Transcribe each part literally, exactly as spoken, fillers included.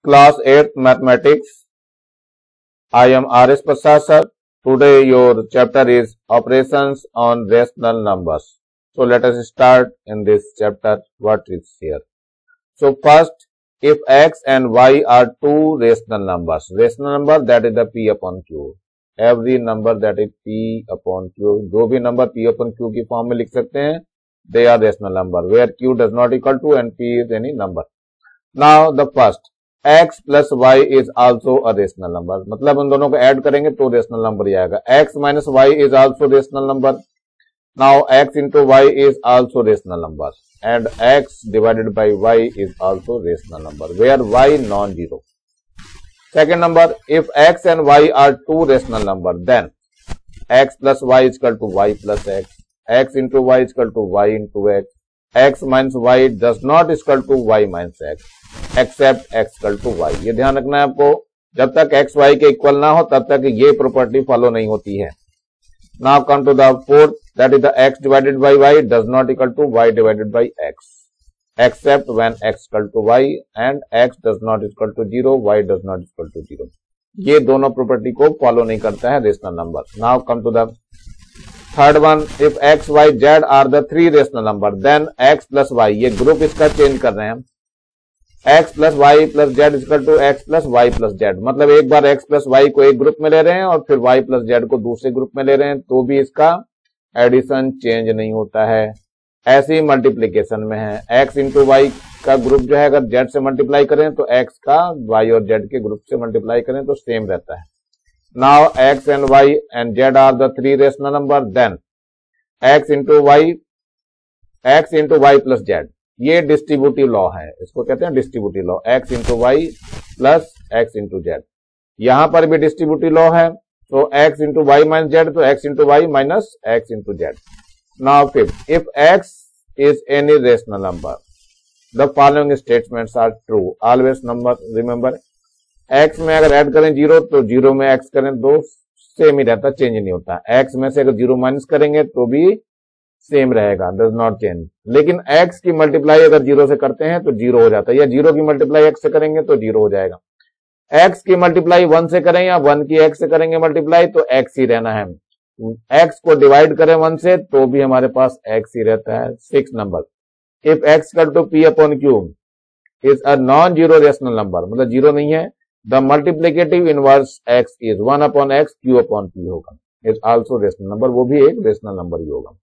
Class eighth Mathematics. I am R S Prasad sir. Today your chapter is Operations on Rational Numbers. So let us start in this chapter what is here. So first, if x and y are two rational numbers, rational number that is the p upon q. Every number that is p upon q, जो भी number p upon q की form में लिख सकते हैं, they are rational number where q does not equal to and p is any number. Now the first, x plus y is also a rational number. मतलब उन दोनों को add करेंगे तो rational number ही आएगा. x minus y is also rational number. Now x into y is also rational number and x divided by y is also rational number where y non-zero. Second number, if x and y are two rational number, then x plus y is equal to y plus x, x into y is equal to y into x, x minus y does not is equal to y minus x, except x equal to y. ये ध्यान रखना है आपको, जब तक x y के equal ना हो तब तक ये प्रॉपर्टी फॉलो नहीं होती है. Now come to the fourth, that is the x divided by y does not equal to y divided by x, except when x equal to y and x does not equal to zero, y does not equal to zero. ये दोनों property को follow नहीं करता है rational number. Now come to the third one, if x, y, z are the three rational number, then x plus y, ये group इसका change कर रहे हैं हम, x plus y plus z is equal to x plus y plus z. मतलब एक बार x plus y को एक ग्रुप में ले रहे हैं और फिर y plus z को दूसरे ग्रुप में ले रहे हैं, तो भी इसका एडिशन चेंज नहीं होता है. ऐसी मल्टीप्लीकेशन में है, x इंटू वाई का ग्रुप जो है अगर z से मल्टीप्लाई करें तो x का y और z के ग्रुप से मल्टीप्लाई करें तो सेम रहता है. Now x and y and z are the three rational number, then x into y, x into y plus z, ये डिस्ट्रीब्यूटिव लॉ है, इसको कहते हैं distributive law. x into y plus x into z, यहां पर भी distributive law है, तो x into y minus z तो x into y minus x into z. Now fifth, if x is any rational number, the following statements are true. Always number remember, x में अगर add करें zero तो zero में x करें दो, same ही रहता, change नहीं होता. x में से अगर जीरो माइनस करेंगे तो भी सेम रहेगा, डज नॉट चेंज. लेकिन x की मल्टीप्लाई अगर जीरो से करते हैं तो जीरो हो जाता है, या जीरो की मल्टीप्लाई x से करेंगे तो जीरो हो जाएगा. x की मल्टीप्लाई वन से करें या वन की x से करेंगे मल्टीप्लाई तो x ही रहना है. x को डिवाइड करें वन से तो भी हमारे पास x ही रहता है. Six number, if x equal to p upon q is a non zero rational number, मतलब जीरो नहीं है, the multiplicative inverse x is one upon x q upon p होगा, इज आल्सो रेशनल नंबर, वो भी एक rational number ही होगा.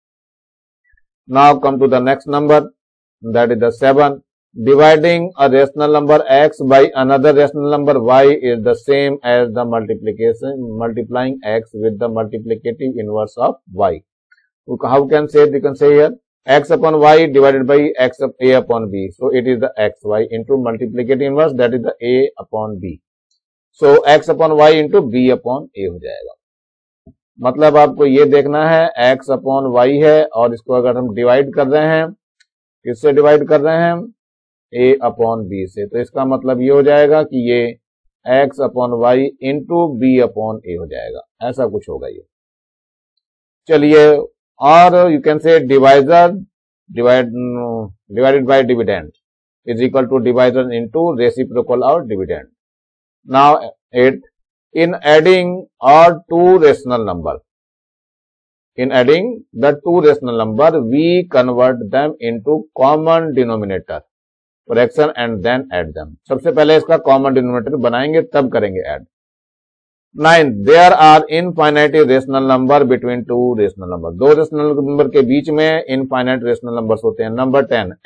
Now come to the next number, that is the seven. Dividing a rational number x by another rational number y is the same as the multiplication multiplying x with the multiplicative inverse of y. How can say? We can say here x upon y divided by x of a upon b. So it is the xy into multiplicative inverse, that is the a upon b. So x upon y into b upon a हो जाएगा. मतलब आपको ये देखना है x upon Y है और इसको अगर हम डिवाइड कर रहे हैं, किससे डिवाइड कर रहे हैं, a अपॉन b से, तो इसका मतलब ये हो जाएगा कि ये x upon y into b upon a हो जाएगा, ऐसा कुछ होगा ये. चलिए, और you can say divisor divide divided by dividend is equal to divisor into reciprocal और dividend. Now eight, in adding or two rational number, in adding the two rational number, we convert them into common denominator fraction and then add them. सबसे पहले इसका common denominator बनाएंगे तब करेंगे add. Nine, there are infinite rational number between two rational number, दो rational number के बीच में infinite rational numbers होते हैं. Number ten,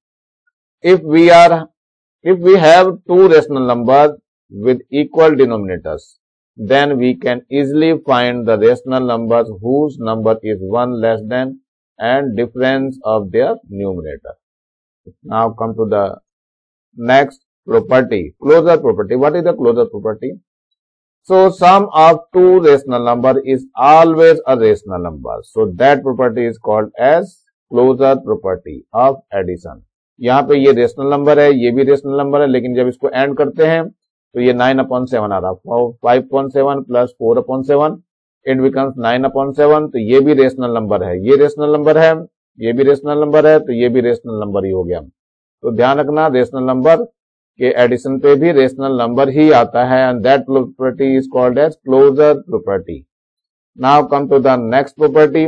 if we are if we have two rational numbers with equal denominators, then we can easily find the rational numbers whose number is one less than and difference of their numerator. Now come to the next property, closure property. What is the closure property? So sum of two rational number is always a rational number. So that property is called as closure property of addition. यहाँ पे ये rational number है, ये भी rational number है, लेकिन जब इसको एंड करते हैं तो ये नाइन अपॉन सेवन आ रहा है, five upon seven plus four upon seven, it becomes nine upon seven. तो ये भी रेशनल नंबर है, ये रेशनल नंबर है, ये भी रेशनल नंबर है, तो ये भी रेशनल नंबर ही हो गया. तो ध्यान रखना, रेशनल नंबर कि एडिशन पे भी रेशनल नंबर ही आता है, and that property is called as closure property. Now come to the next property,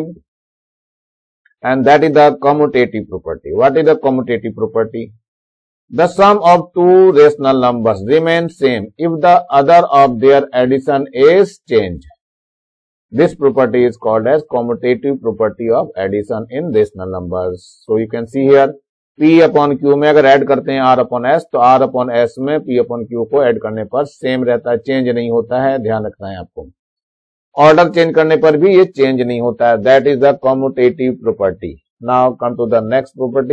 and that is the commutative property. What is the commutative property? The sum of two rational numbers remains same if the other of their addition is changed. This property is called as commutative property of addition in rational numbers. So you can see here P upon Q में अगर add करते हैं R upon S, तो R upon S में P upon Q को add करने पर same रहता है, चेंज नहीं होता है, ध्यान रखना है आपको. ऑर्डर चेंज करने पर भी ये चेंज नहीं होता है. That is the commutative property. Now come to the next property,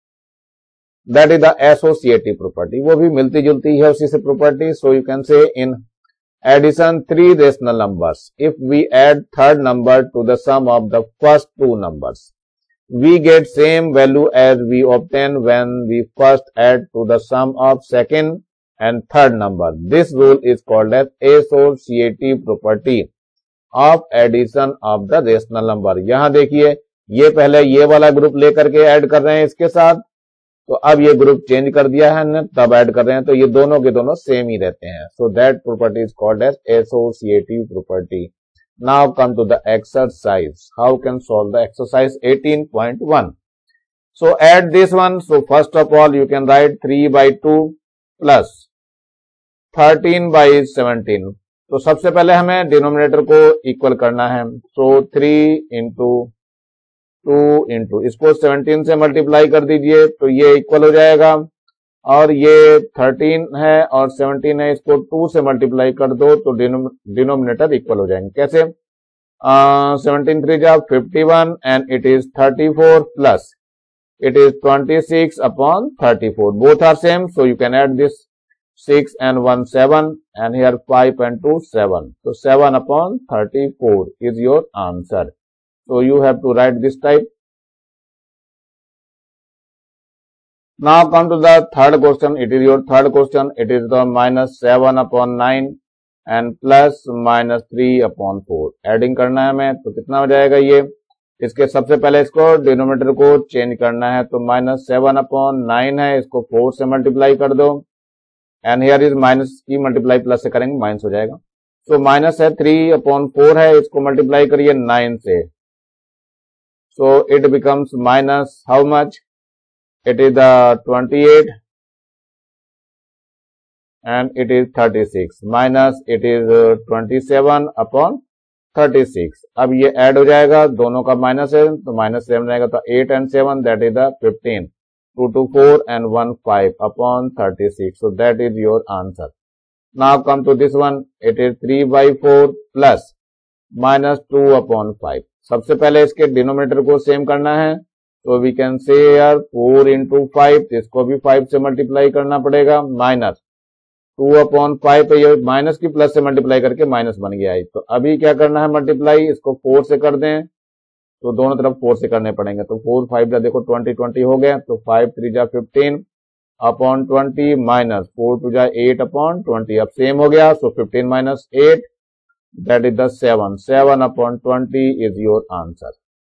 that is the associative property. वो भी मिलती जुलती है उसी से property. So you can say in addition three rational numbers, if we add third number to the sum of the first two numbers, we get same value as we obtain when we first add to the sum of second and third number. This rule is called as associative property of addition of the rational number. यहां देखिए, ये पहले ये वाला group लेकर के add कर रहे हैं इसके साथ, तो अब ये ग्रुप चेंज कर दिया है न, तब ऐड कर रहे हैं, तो ये दोनों के दोनों सेम ही रहते हैं. So that property is called as associative property. Now come to the exercise. How can solve the exercise eighteen point one. So add this one. So first of all you can write three by two plus thirteen by seventeen. तो सबसे पहले हमें denominator को equal करना है. So three into two into इसको seventeen से multiply कर दीजिए, तो ये इक्वल हो जाएगा. और ये थर्टीन है और सेवनटीन है, इसको टू से मल्टीप्लाई कर दो तो डिनोमिनेटर इक्वल हो जाएंगे. कैसे? सेवनटीन थ्री जा fifty one and it is thirty four plus it is twenty six upon thirty four. Both are same, so you can add this six and one seven, and here five and two seven. So seven upon thirty-four is your answer. So you have to write this type. Now come to the third question. It is your third question. It is the minus seven upon nine and plus minus three upon four. Adding करना है हमें, तो कितना हो जाएगा ये? इसके सबसे पहले इसको डिनोमिनेटर को चेंज करना है, तो माइनस सेवन अपॉन नाइन है, इसको फोर से मल्टीप्लाई कर दो. एंड हियर इज माइनस की मल्टीप्लाई प्लस से करेंगे, माइनस हो जाएगा. सो माइनस है थ्री अपॉन फोर है, इसको मल्टीप्लाई करिए नाइन से, so it becomes minus how much? It is the twenty eight and it is thirty six minus it is twenty seven upon thirty six. अब ये add हो जाएगा, दोनों का माइनस है, तो माइनस सेवन रहेगा, तो eight and seven that is the fifteen. two to four and one five upon thirty-six. So that is your answer. Now come to this one. It is three by four plus minus two upon five. सबसे पहले इसके denominator को same करना है, तो we can से यार four into five, इसको भी फाइव से मल्टीप्लाई करना पड़ेगा. माइनस टू अपॉन फाइव पे ये माइनस की प्लस से मल्टीप्लाई करके माइनस बन गया है. तो अभी क्या करना है? मल्टीप्लाई इसको फोर से कर दें, तो दोनों तरफ फोर से करने पड़ेंगे. तो फोर फाइव जा देखो ट्वेंटी ट्वेंटी हो गया, तो फाइव थ्री जा fifteen upon twenty minus four two जा एट अपॉन ट्वेंटी. अब सेम हो गया, so fifteen minus eight that is the seven. Seven upon twenty is your answer.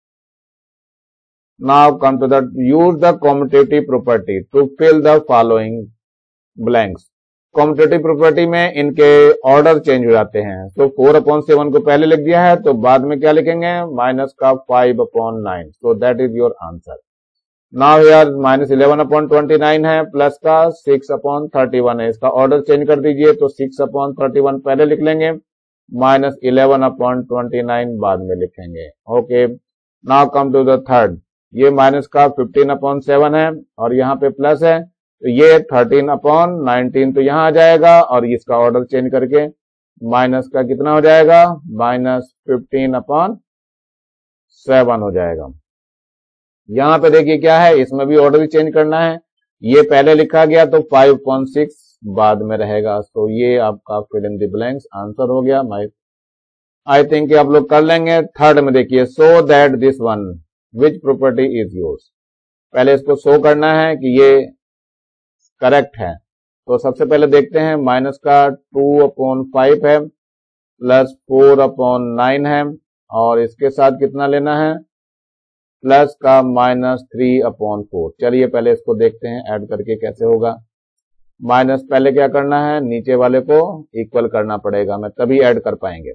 Now come to the use the commutative property to fill the following blanks. Commutative property में इनके order change हो जाते हैं. तो four upon seven को पहले लिख दिया है, तो बाद में क्या लिखेंगे? माइनस का five upon nine. So that is your answer. Now here minus eleven upon twenty nine है, प्लस का सिक्स अपॉन थर्टी वन है. इसका ऑर्डर चेंज कर दीजिए, तो सिक्स अपॉन थर्टी वन पहले लिख लेंगे, minus eleven upon twenty nine बाद में लिखेंगे. Okay. Now come to the third. ये माइनस का फिफ्टीन अपॉन सेवन है और यहाँ पे प्लस है, तो ये थर्टीन अपॉन नाइनटीन तो यहां आ जाएगा, और इसका ऑर्डर चेंज करके माइनस का कितना हो जाएगा? माइनस फिफ्टीन अपॉन सेवन हो जाएगा. यहां पे देखिए क्या है, इसमें भी ऑर्डर भी चेंज करना है. ये पहले लिखा गया, तो फाइव अपॉन सिक्स बाद में रहेगा. तो ये आपका fill in the blanks answer हो गया. माई आई थिंक आप लोग कर लेंगे. थर्ड में देखिए, so that this one which property is yours. पहले इसको शो करना है कि ये करेक्ट है. तो सबसे पहले देखते हैं, माइनस का टू अपॉन फाइव है, प्लस फोर अपॉन नाइन है, और इसके साथ कितना लेना है? प्लस का माइनस थ्री अपॉन फोर. चलिए पहले इसको देखते हैं ऐड करके कैसे होगा. माइनस पहले क्या करना है, नीचे वाले को इक्वल करना पड़ेगा, मैं तभी ऐड कर पाएंगे।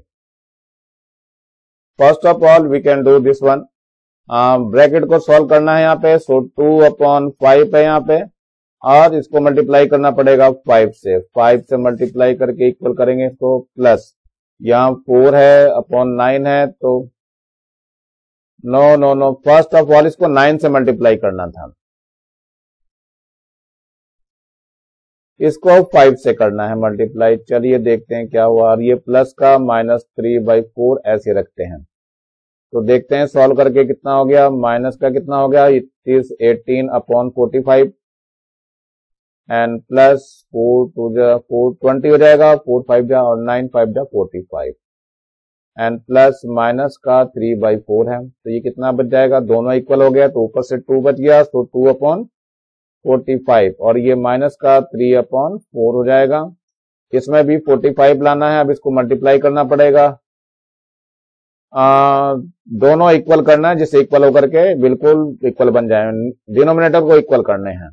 First of all we can do this one, bracket को सॉल्व करना है यहाँ पे, सो टू अपॉन फाइव है यहाँ पे, और इसको मल्टीप्लाई करना पड़ेगा फाइव से, फाइव से मल्टीप्लाई करके इक्वल करेंगे इसको, प्लस यहाँ फोर है अपॉन नाइन है, तो no no no first of all इसको नाइन से मल्टीप्लाई करना था, इसको फाइव से करना है मल्टीप्लाई। चलिए देखते हैं क्या हुआ, और ये प्लस का माइनस थ्री बाई फोर ऐसे रखते हैं, तो देखते हैं सॉल्व करके कितना हो गया, माइनस का कितना हो गया, it is eighteen upon forty five and plus four two जा फोर ट्वेंटी हो जाएगा, फोर फाइव जा और नाइन फाइव जा forty five and plus minus का थ्री बाई फोर है, तो ये कितना बच जाएगा, दोनों इक्वल हो गया तो ऊपर से टू बच गया, तो टू अपॉन फोर्टी फाइव, और ये माइनस का थ्री अपॉन फोर हो जाएगा, इसमें भी फोर्टी फाइव लाना है, अब इसको मल्टीप्लाई करना पड़ेगा, आ, दोनों इक्वल करना है, जिससे इक्वल होकर के बिल्कुल इक्वल बन जाए, डिनोमिनेटर को इक्वल करने हैं।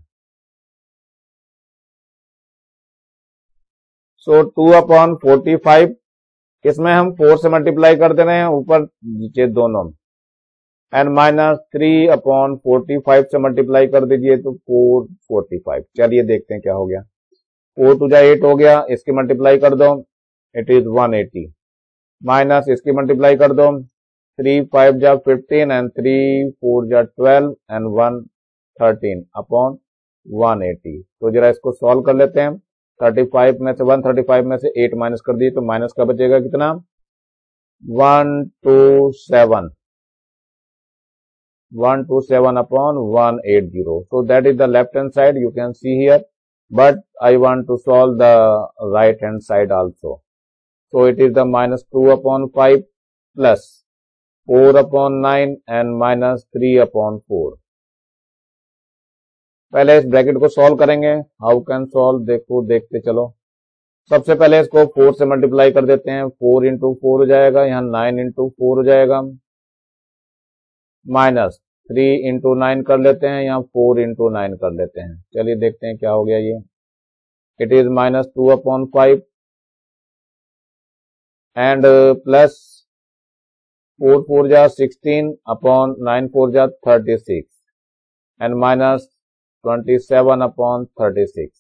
So two upon forty five, इसमें हम फोर से मल्टीप्लाई कर दे रहे हैं ऊपर नीचे दोनों, and minus three upon forty five से मल्टीप्लाई कर दीजिए तो फोर फोर्टी फाइव। चलिए देखते हैं क्या हो गया, फोर टू जा एट हो गया, इसकी मल्टीप्लाई कर दो, it is one eighty, minus इसकी मल्टीप्लाई कर दो, थ्री फाइव जा फिफ्टीन एंड थ्री फोर जा twelve and one thirteen upon one eighty. तो जरा इसको सॉल्व कर लेते हैं, थर्टी फाइव में से वन थर्टी फाइव में से एट माइनस कर दिए तो माइनस का बचेगा कितना, one two seven, one two seven upon one eighty. So that is the left hand side you can see here, but I want to solve the right hand side also. So it is the minus two upon five plus four upon nine and minus three upon four. पहले इस bracket को solve करेंगे, how can solve देखो देखते चलो। सबसे पहले इसको फोर से मल्टीप्लाई कर देते हैं, फोर इंटू फोर हो जाएगा, यहाँ नाइन इंटू फोर हो जाएगा, माइनस थ्री इंटू नाइन कर लेते हैं, यहाँ फोर इंटू नाइन कर लेते हैं। चलिए देखते हैं क्या हो गया ये, it is minus two upon five and plus four four जा सिक्सटीन अपॉन नाइन फोर जा thirty six and minus twenty seven upon thirty six.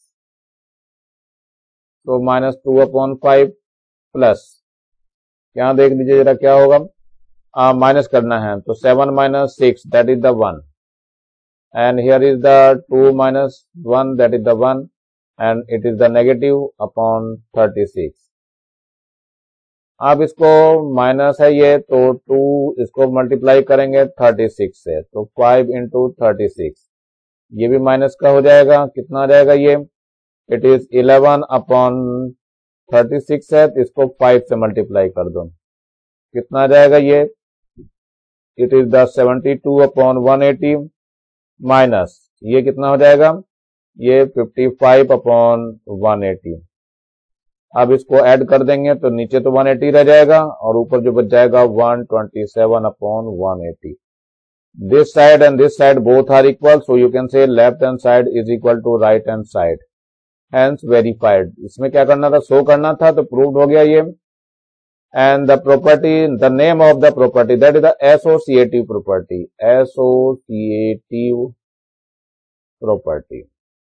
तो minus two upon five plus, यहाँ देख लीजिए जरा क्या होगा, माइनस uh, करना है, तो seven minus six that is the one and here is the two minus one that is the one and it is the negative upon thirty six. अब इसको माइनस है ये, तो टू इसको मल्टीप्लाई करेंगे थर्टी सिक्स से, तो five into thirty six, ये भी माइनस का हो जाएगा, कितना आ जाएगा ये, it is eleven upon thirty six है, तो इसको फाइव से मल्टीप्लाई कर दो, कितना आ जाएगा ये, it is the seventy two upon one eighty minus ये कितना हो जाएगा, ये fifty five upon one eighty. अब इसको ऐड कर देंगे तो नीचे तो वन एटी रह जाएगा और ऊपर जो बच जाएगा one twenty seven upon one eighty. This side and this side both are equal, so you can say left hand side is equal to right hand side, hence verified. इसमें क्या करना था, शो करना था, तो प्रूव्ड हो गया ये। And the property, the name of the property, that is the associative property, associative property।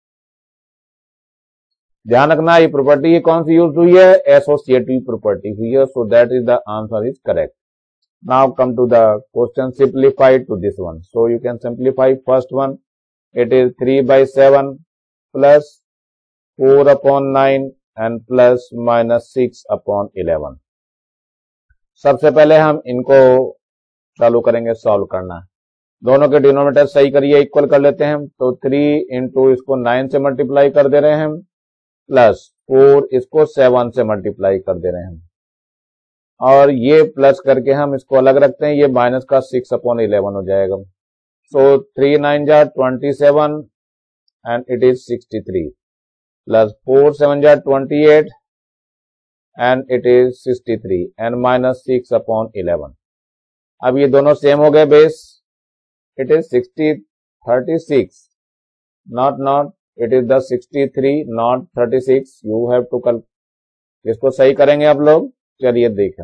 ध्यान रखना ये प्रॉपर्टी ये कौन सी यूज हुई है, एसोसिएटिव प्रॉपर्टी हुई है, so that is the answer is correct. Now come to the question simplified to this one, so you can simplify first one, it is three by seven plus four upon nine and plus minus six upon eleven. सबसे पहले हम इनको चालू करेंगे solve करना, दोनों के denominator सही करिए, इक्वल कर लेते हैं, तो थ्री इंटू इसको नाइन से मल्टीप्लाई कर दे रहे हैं, प्लस फोर इसको सेवन से मल्टीप्लाई कर दे रहे हैं, और ये प्लस करके हम इसको अलग रखते हैं, ये माइनस का सिक्स अपॉन इलेवन हो जाएगा। सो थ्री नाइन जा twenty seven and it is sixty three plus four seven जा twenty eight and it is sixty three and minus six upon eleven. अब ये दोनों सेम हो गए base, it is sixty thirty six, not not it is the sixty-three not thirty-six. You have to कल इसको सही करेंगे आप लोग. चलिए देखें.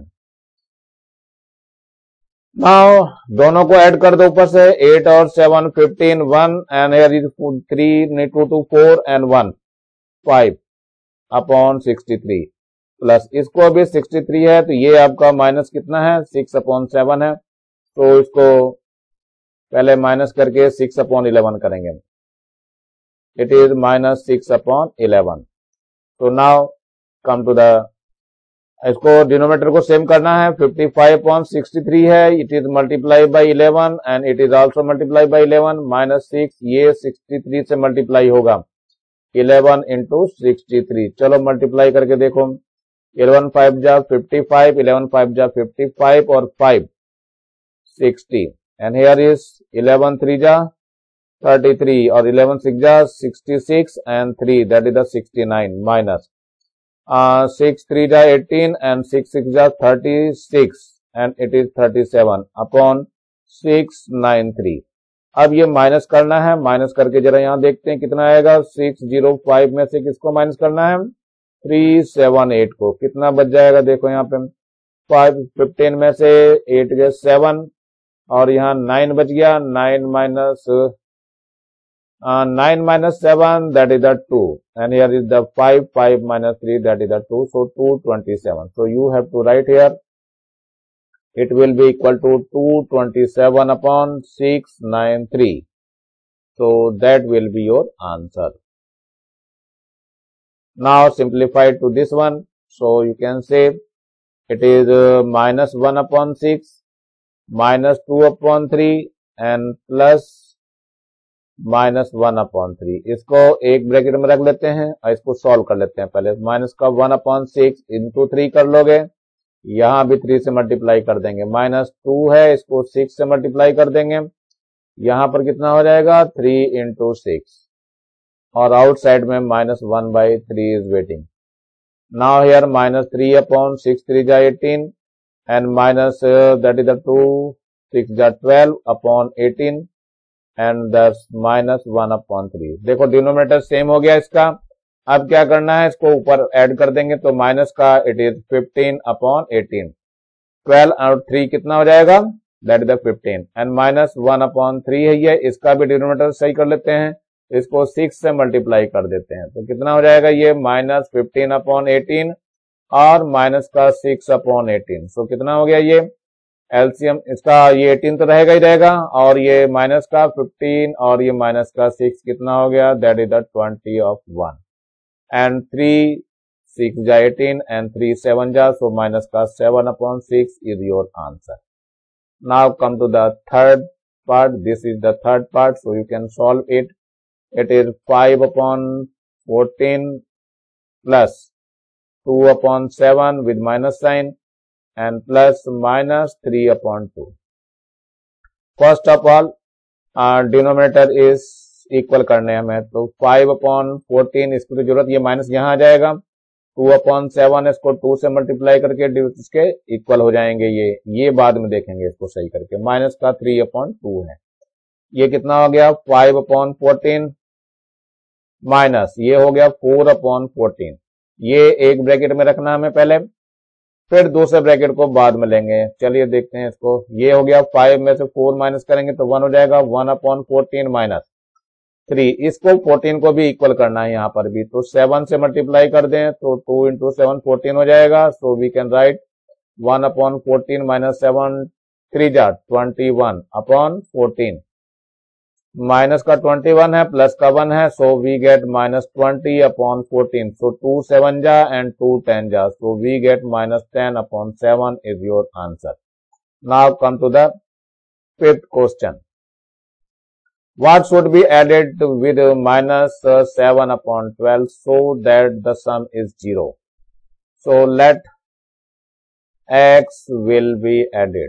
नाउ दोनों को ऐड कर दो ऊपर से. एट और seven fifteen, one and here is three, two two four and one, five upon sixty three plus इसको अभी सिक्सटी थ्री है तो ये आपका माइनस कितना है, सिक्स अपॉन सेवन है. तो इसको पहले माइनस करके सिक्स अपॉन इलेवन करेंगे. It is minus six upon eleven. तो नाउ कम टू द, इसको डिनोमिनेटर को सेम करना है. Fifty five upon sixty three है. It is multiply by eleven and it is also multiply by eleven. Minus six ये sixty three से multiply होगा. Eleven into sixty three. चलो multiply करके देखो. इलेवन फाइव जा फिफ्टी फाइव, इलेवन फाइव जा fifty five और five sixty and here is eleven three जा थर्टी थ्री और इलेवन सिक्स जा sixty six and three that is the sixty nine minus six three जा eighteen and six six जा thirty six and it is thirty seven upon six nine three. अब ये minus करना है. Minus करके जरा यहां देखते हैं कितना आएगा. सिक्स जीरो फाइव में से किसको माइनस करना है, थ्री सेवन एट को. कितना बच जाएगा देखो यहाँ पे. फाइव फिफ्टीन में से एट गए सेवन और यहाँ नाइन बच गया. Nine minus nine minus seven that is the two and here is the five, five minus three that is the two, so two twenty-seven. So you have to write here it will be equal to two twenty-seven upon six ninety-three. So that will be your answer. Now simplify to this one. So you can say it is uh, minus one upon six minus two upon three and plus minus one upon three. इसको एक bracket में रख लेते हैं और इसको solve कर लेते हैं. पहले माइनस का one upon six into three कर लोगे. यहां भी थ्री से मल्टीप्लाई कर देंगे. माइनस टू है इसको सिक्स से मल्टीप्लाई कर देंगे. यहां पर कितना हो जाएगा, थ्री इंटू सिक्स और आउटसाइड में minus one by three is waiting. Now here minus three upon six three जा eighteen and minus that is the two six जा ट्वेल्व अपॉन एटीन एंड दस माइनस वन अपॉन थ्री. देखो denominator same हो गया इसका. अब क्या करना है, इसको ऊपर ऐड कर देंगे तो माइनस का it is fifteen upon eighteen. Twelve और थ्री कितना हो जाएगा, that is the fifteen and minus one upon three है ये. इसका भी डिनोमिनेटर सही कर लेते हैं. इसको सिक्स से मल्टीप्लाई कर देते हैं तो कितना हो जाएगा ये, माइनस फिफ्टीन अपॉन एटीन और माइनस का सिक्स अपॉन एटीन. सो कितना हो गया ये एलसीएम इसका, ये एटीन तो रहेगा ही रहेगा और ये माइनस का फिफ्टीन और ये माइनस का सिक्स कितना हो गया, that is the twenty of one and three six जा एटीन एंड थ्री सेवन जा, सो माइनस का seven upon six is your answer. Now come to the third part. This is the third part, so you can solve it. It is five upon fourteen plus two upon seven with minus sign and plus minus three upon two. First of all, uh, denominator is equal करने हमें, तो five upon fourteen इसकी तो जरूरत, ये minus यहाँ आ जाएगा. two upon seven इसको two से मल्टीप्लाई करके इसके इक्वल हो जाएंगे. ये ये बाद में देखेंगे इसको सही करके. माइनस का three upon two है. ये कितना हो गया, five upon fourteen माइनस ये हो गया four upon fourteen. ये एक ब्रैकेट में रखना हमें पहले, फिर दूसरे ब्रैकेट को बाद में लेंगे. चलिए देखते हैं इसको. ये हो गया five में से four माइनस करेंगे तो one हो जाएगा. one upon fourteen minus three, इसको fourteen को भी इक्वल करना है यहाँ पर भी, तो seven से मल्टीप्लाई कर दें तो two इंटू सेवन फोर्टीन हो जाएगा. So we can write one upon fourteen minus seven, three जा twenty one upon fourteen. Minus का ट्वेंटी वन है, प्लस का वन है, so we get minus twenty upon fourteen. So two seven जा and two ten जा, so we get minus ten upon seven is your answer. Now come to the fifth question. What should be added with minus uh, seven upon twelve so that the sum is zero? So let x will be added.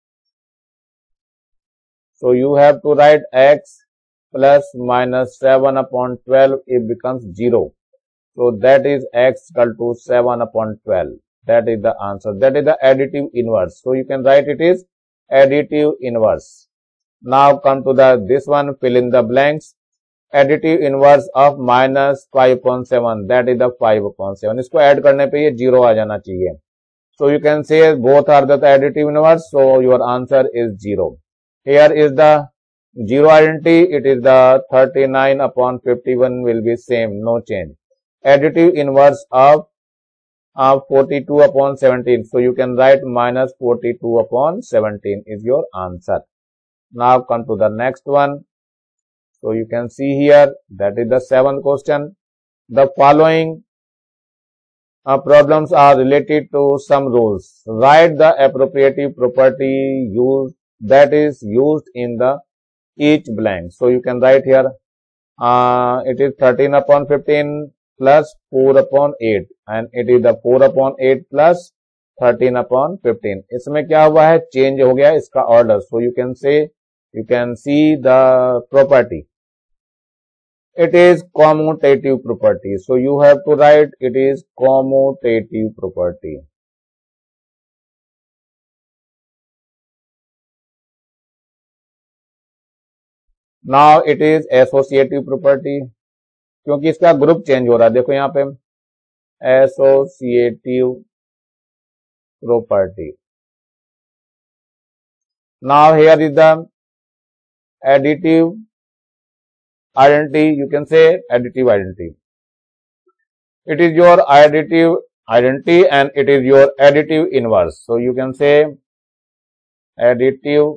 So you have to write x plus minus seven upon twelve, it becomes zero. So that is x equal to seven upon twelve. That is the answer. That is the additive inverse. So you can write it is additive inverse. Now come to the this one, fill in the blanks. Additive inverse of minus five upon seven, that is the five upon seven. इसको add करने पे ये zero आ जाना चाहिए। So you can say both are the additive inverse, so your answer is zero. Here is the zero identity, it is the thirty nine upon fifty one will be same, no change. Additive inverse of uh, forty-two upon seventeen, so you can write minus forty-two upon seventeen is your answer. Now come to the next one. So you can see here, that is the seventh question. The following uh, problems are related to some rules. Write the appropriative property used that is used in the each blank. So you can write here, uh, it is thirteen upon fifteen plus four upon eight and it is the four upon eight plus thirteen upon fifteen. इसमें क्या हुआ है, change हो गया इसका order. So you can say, you can see the property, it is commutative property. So you have to write it is commutative property. Now it is associative property, क्योंकि इसका group change हो रहा है. देखो यहाँ पे associative property. Now here is the additive identity, you can say additive identity. It is your additive identity and it is your additive inverse. So you can say additive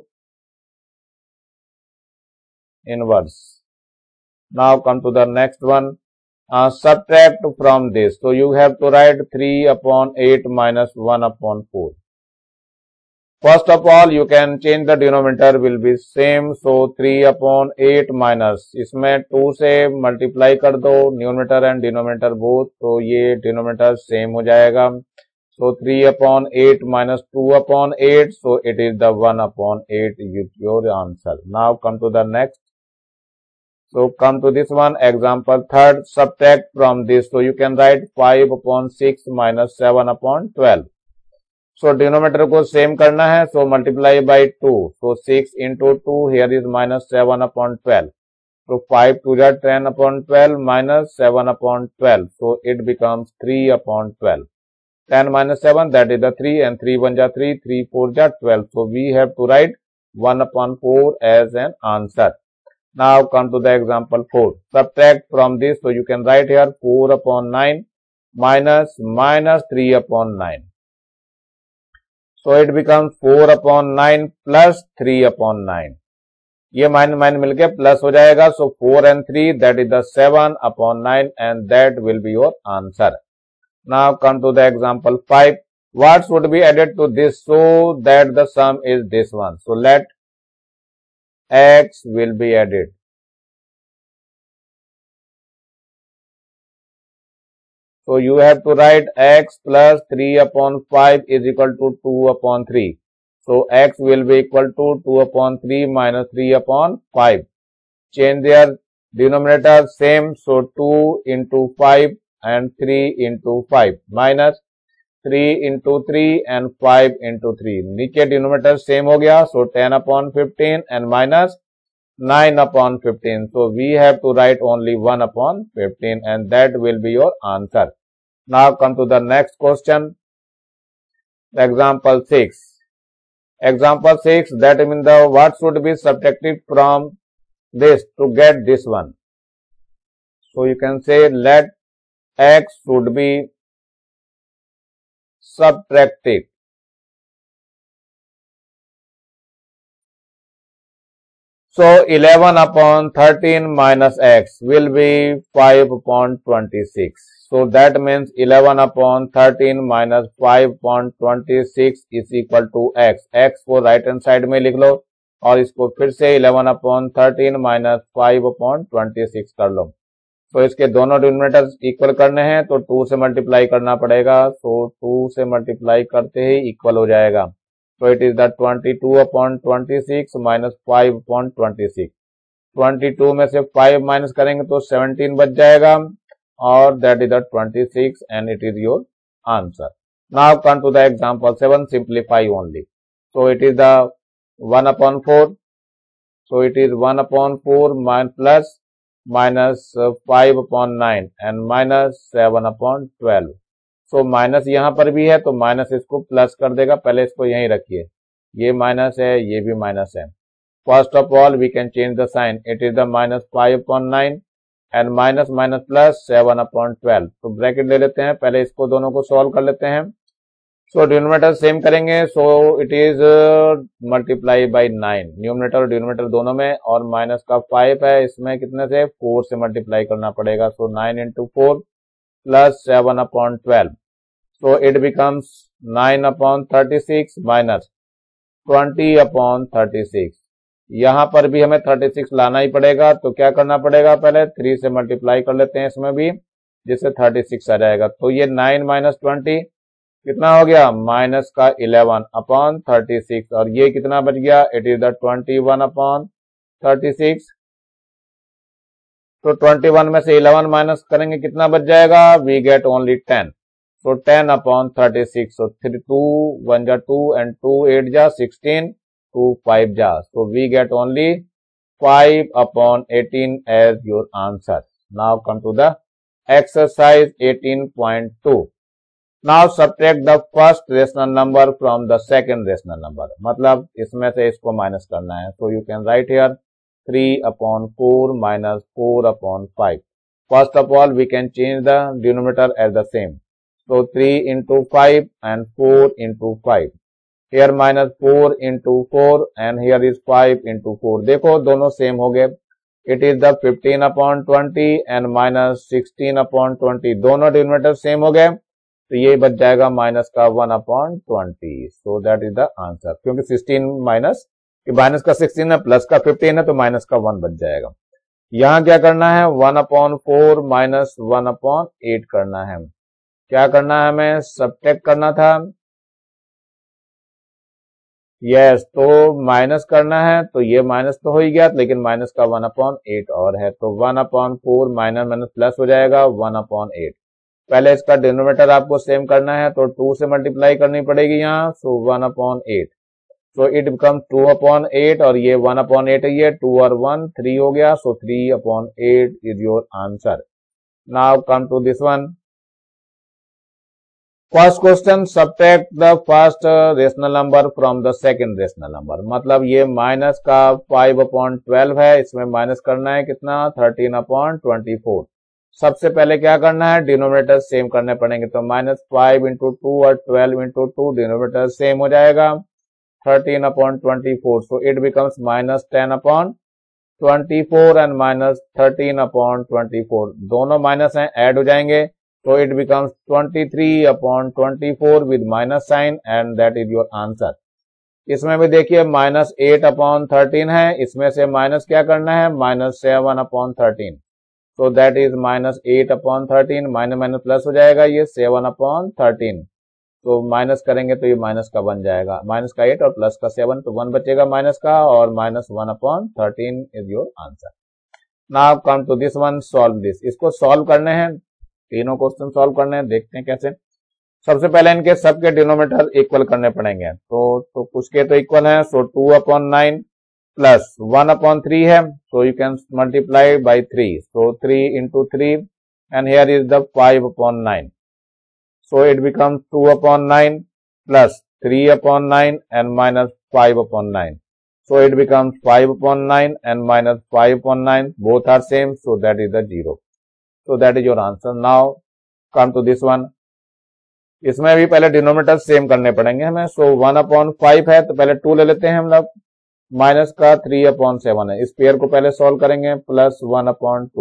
inverse. Now come to the next one. Uh, subtract from this. So you have to write three upon eight minus one upon four. First of all, you can change the denominator will be same. So three upon eight minus, इसमें two से multiply कर दो, numerator and denominator both. तो ये denominator same हो जाएगा. So three upon eight minus two upon eight. So it is the one upon eight is your answer. Now come to the next. So come to this one, example third, subtract from this. So you can write five upon six minus seven upon twelve. So denominator को same करना है, so multiply by two. So six into two, here is minus seven upon twelve. So five to the ten upon twelve minus seven upon twelve. So it becomes three upon twelve. ten minus seven, that is the three, and three one ja three, three four ja twelve. So we have to write one upon four as an answer. Now come to the example four. Subtract from this. So you can write here four upon nine minus minus three upon nine. So it becomes four upon nine plus three upon nine. ये minus minus मिलके plus हो जाएगा. So four and three, that is the seven upon nine, and that will be your answer. Now come to the example five. What should be added to this so that the sum is this one? So let x will be added. So you have to write x plus three upon five is equal to two upon three. So x will be equal to two upon three minus three upon five. Change their denominator same. So two into five and three into five minus three into three and five into three. नीचे denominator same हो गया. So ten upon fifteen and minus nine upon fifteen. So we have to write only one upon fifteen, and that will be your answer. Now come to the next question. Example six. Example six, that means the what should be subtracted from this to get this one. So you can say let x should be subtracted. So eleven upon thirteen minus x will be five upon twenty-six. So that means eleven upon thirteen minus five upon twenty-six is equal to x. x को right hand side में लिख लो और इसको फिर से eleven upon thirteen minus five upon twenty-six कर लो. तो इसके दोनों डिनोमिनेटर्स इक्वल करने हैं तो टू से मल्टीप्लाई करना पड़ेगा. तो टू से मल्टीप्लाई करते ही इक्वल हो जाएगा. तो it is the twenty-two upon twenty-six minus five upon twenty-six. twenty-two में से five माइनस करेंगे तो seventeen बच जाएगा और that is the twenty-six and it is your answer. Now come to the example seven, simplify only. So it is the one upon four. So it is one upon four minus plus minus five upon nine and minus seven upon twelve. So minus यहाँ पर भी है तो minus इसको plus कर देगा, पहले इसको यहीं रखिए, ये माइनस है ये भी माइनस है। First of all we can change the sign, it is the minus five upon nine and minus minus plus seven upon twelve. तो ब्रैकेट ले लेते हैं, पहले इसको दोनों को सॉल्व कर लेते हैं। सो डिनोमिनेटर सेम करेंगे, so it is multiply by nine, numerator और डिनोमिनेटर दोनों में, और माइनस का फाइव है इसमें कितने से फोर से मल्टीप्लाई करना पड़ेगा। So nine into four plus seven upon twelve, so it becomes nine upon thirty six minus twenty upon thirty six. यहां पर भी हमें थर्टी सिक्स लाना ही पड़ेगा, तो क्या करना पड़ेगा, पहले थ्री से मल्टीप्लाई कर लेते हैं इसमें भी, जिससे थर्टी सिक्स आ जाएगा। तो ये नाइन माइनस ट्वेंटी कितना हो गया, माइनस का इलेवन अपॉन थर्टी सिक्स, और ये कितना बच गया, it is the twenty one upon thirty six. तो ट्वेंटी वन में से इलेवन माइनस करेंगे कितना बच जाएगा, we get only ten. So ten upon thirty six, so three two one जा टू एंड टू एट जा सिक्सटीन, टू फाइव जा, so we get only five upon eighteen as your answer. Now come to the exercise eighteen point two. Now subtract the first rational number from the second rational number, मतलब इसमें से इसको minus करना है। So you can write here three upon four minus four upon five. First of all we can change the denominator as the same, so three into five and four into five, here minus four into four and here is five into four. देखो दोनों same हो गए, it is the fifteen upon twenty and minus sixteen upon twenty, दोनों denominator same हो गए, तो ये बच जाएगा माइनस का one upon twenty. So that is the answer, क्योंकि सिक्सटीन माइनस माइनस का सिक्सटीन है प्लस का फिफ्टीन है तो माइनस का वन बच जाएगा। यहां क्या करना है, one upon four minus one upon eight करना है। क्या करना है, हमें सब्ट्रैक्ट करना था, यस yes, तो माइनस करना है, तो ये माइनस तो हो ही गया, लेकिन माइनस का वन अपॉन एट और है, तो one upon four minus minus plus हो जाएगा वन अपॉन एट। पहले इसका डिनोमिनेटर आपको सेम करना है, तो टू से मल्टीप्लाई करनी पड़ेगी यहाँ, so one upon eight, so it become two upon eight, और ये वन अपॉन एट है, ये टू और वन थ्री हो गया, so three upon eight is your answer. Now come to this one, first question, subtract the first rational number from the second rational number, मतलब ये minus का five upon twelve है, इसमें minus करना है कितना, थर्टीन अपॉन ट्वेंटी फोर। सबसे पहले क्या करना है, डिनोमिनेटर सेम करने पड़ेंगे, तो माइनस फाइव इंटू टू और twelve into two, denominator same हो जाएगा, thirteen upon twenty four, so it becomes minus ten upon twenty four and minus thirteen upon twenty four, दोनों माइनस हैं ऐड हो जाएंगे, तो it becomes twenty three upon twenty four with minus sign, and that is your answer. इसमें भी देखिए minus eight upon thirteen है, इसमें से माइनस क्या करना है, minus seven upon thirteen, so that is minus eight upon thirteen, minus minus plus हो जाएगा, ये सेवन upon थर्टीन, तो माइनस करेंगे तो ये माइनस का बन जाएगा, माइनस का एट और प्लस का सेवन, तो वन बचेगा माइनस का, और minus one upon thirteen is your answer. Now come to this one, solve this, इसको सॉल्व करने हैं, तीनों क्वेश्चन सॉल्व करने हैं, देखते हैं कैसे। सबसे पहले इनके सबके डिनोमिनेटर इक्वल करने पड़ेंगे, तो तो कुछ के तो इक्वल है, so two upon nine plus one upon three है, so you can multiply by three, so three into three, and here is the five upon nine, so it becomes two upon nine plus three upon nine and minus five upon nine, so it becomes five upon nine and minus five upon nine, both are same, so that is the zero, so that is your answer. Now come to this one, इसमें भी पहले denominator same करने पड़ेंगे हमें, so one upon five है, तो पहले to ले लेते हैं हम लोग, माइनस का थ्री अपॉन सेवन है, इस पेयर को पहले सॉल्व करेंगे, प्लस वन अपॉन टू,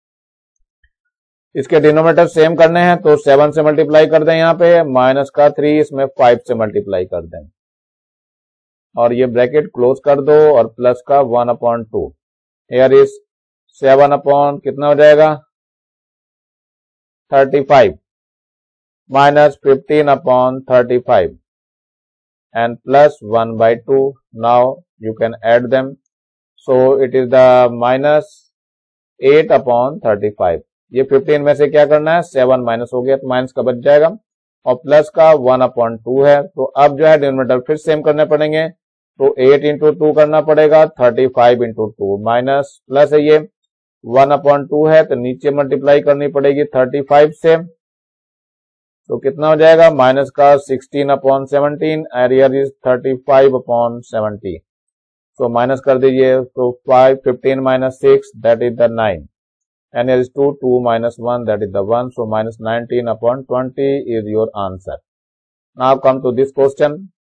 इसके डिनोमिनेटर सेम करने हैं, तो सेवन से मल्टीप्लाई कर दें यहाँ पे, माइनस का थ्री इसमें फाइव से मल्टीप्लाई कर दें, और ये ब्रैकेट क्लोज कर दो, और प्लस का one upon two, here is seven upon कितना हो जाएगा, thirty five, minus fifteen upon thirty five, and plus one by two. Now you can add them, so it is the minus eight upon thirty five, ये fifteen में से क्या करना है, seven minus हो गया, तो माइनस का बच जाएगा, और प्लस का वन अपॉन टू है, तो अब जो है डिनोमिनेटर फिर सेम करने पड़ेंगे, तो एट इंटू टू करना पड़ेगा, thirty five into two, minus plus है ये, वन अपॉन टू है तो नीचे मल्टीप्लाई करनी पड़ेगी थर्टी फाइव से, तो कितना हो जाएगा माइनस का सिक्सटीन अपॉन सेवनटीन और here is thirty five upon seventy, तो माइनस कर दीजिए, तो five fifteen minus six that is the nine and here is two, two minus one that is the one, so minus nineteen upon twenty is your answer. Now come to this question.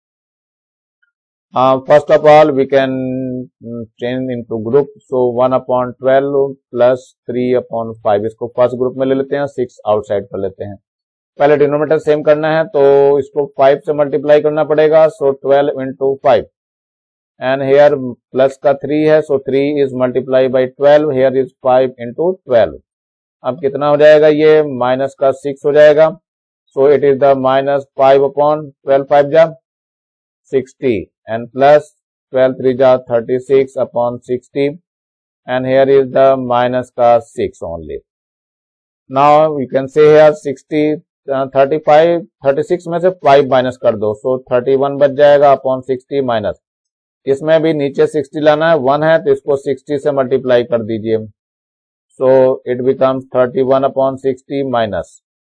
Uh, first of all we can change into group, so one upon twelve plus three upon five, इसको first group में ले लेते हैं, six outside कर लेते हैं। पहले denominator same करना है तो इसको फाइव से मल्टीप्लाई करना पड़ेगा, so twelve into five and here plus का थ्री है, so three is multiply by twelve, here is five into twelve. अब कितना हो जाएगा ये माइनस का सिक्स हो जाएगा, so it is the minus five upon twelve, five जा sixty and plus twelve three जा thirty six upon sixty and here is the minus का six only. Now you can say here sixty thirty five thirty six में से five minus कर दो, so thirty one बच जाएगा upon sixty minus, इसमें भी नीचे सिक्सटी लाना है, वन है तो इसको सिक्सटी से मल्टीप्लाई कर दीजिए, so it becomes thirty one upon sixty minus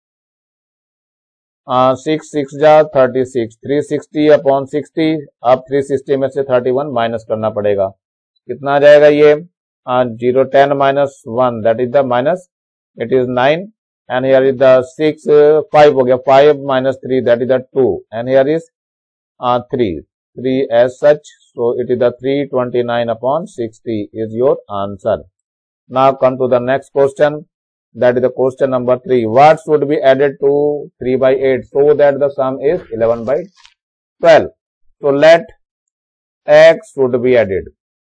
six six जा thirty six, three sixty upon sixty, अब थ्री सिक्सटी में से थर्टी वन माइनस करना पड़ेगा, कितना आ जाएगा ये zero ten minus one that is the minus, it is nine and here is the six, five हो गया, five minus three that is the two and here is three, three as such, so it is the three twenty-nine upon sixty is your answer. Now come to the next question, that is the question number three. What should be added to three by eight so that the sum is eleven by twelve? So let x should be added.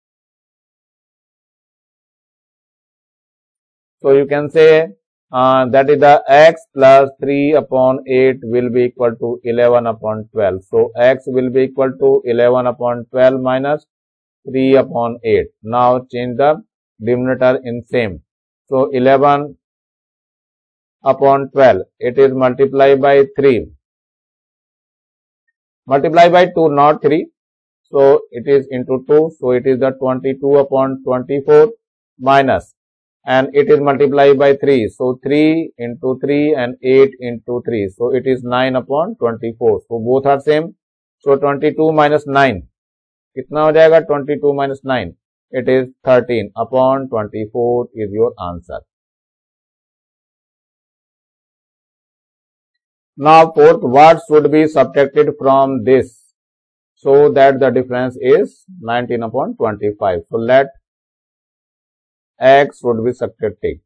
So you can say Uh, that is the x plus three upon eight will be equal to eleven upon twelve. So x will be equal to eleven upon twelve minus three upon eight. Now change the denominator in same. So eleven upon twelve, it is multiplied by three. Multiply by two, not three. So it is into two. So it is the twenty-two upon twenty-four minus, and it is multiplied by three, so three into three and eight into three, so it is nine upon twenty-four, so both are same, so twenty-two minus nine, कितना हो जाएगा twenty-two minus nine, it is thirteen upon twenty-four is your answer. Now fourth, what should be subtracted from this so that the difference is nineteen upon twenty-five, so let x would be subtracted.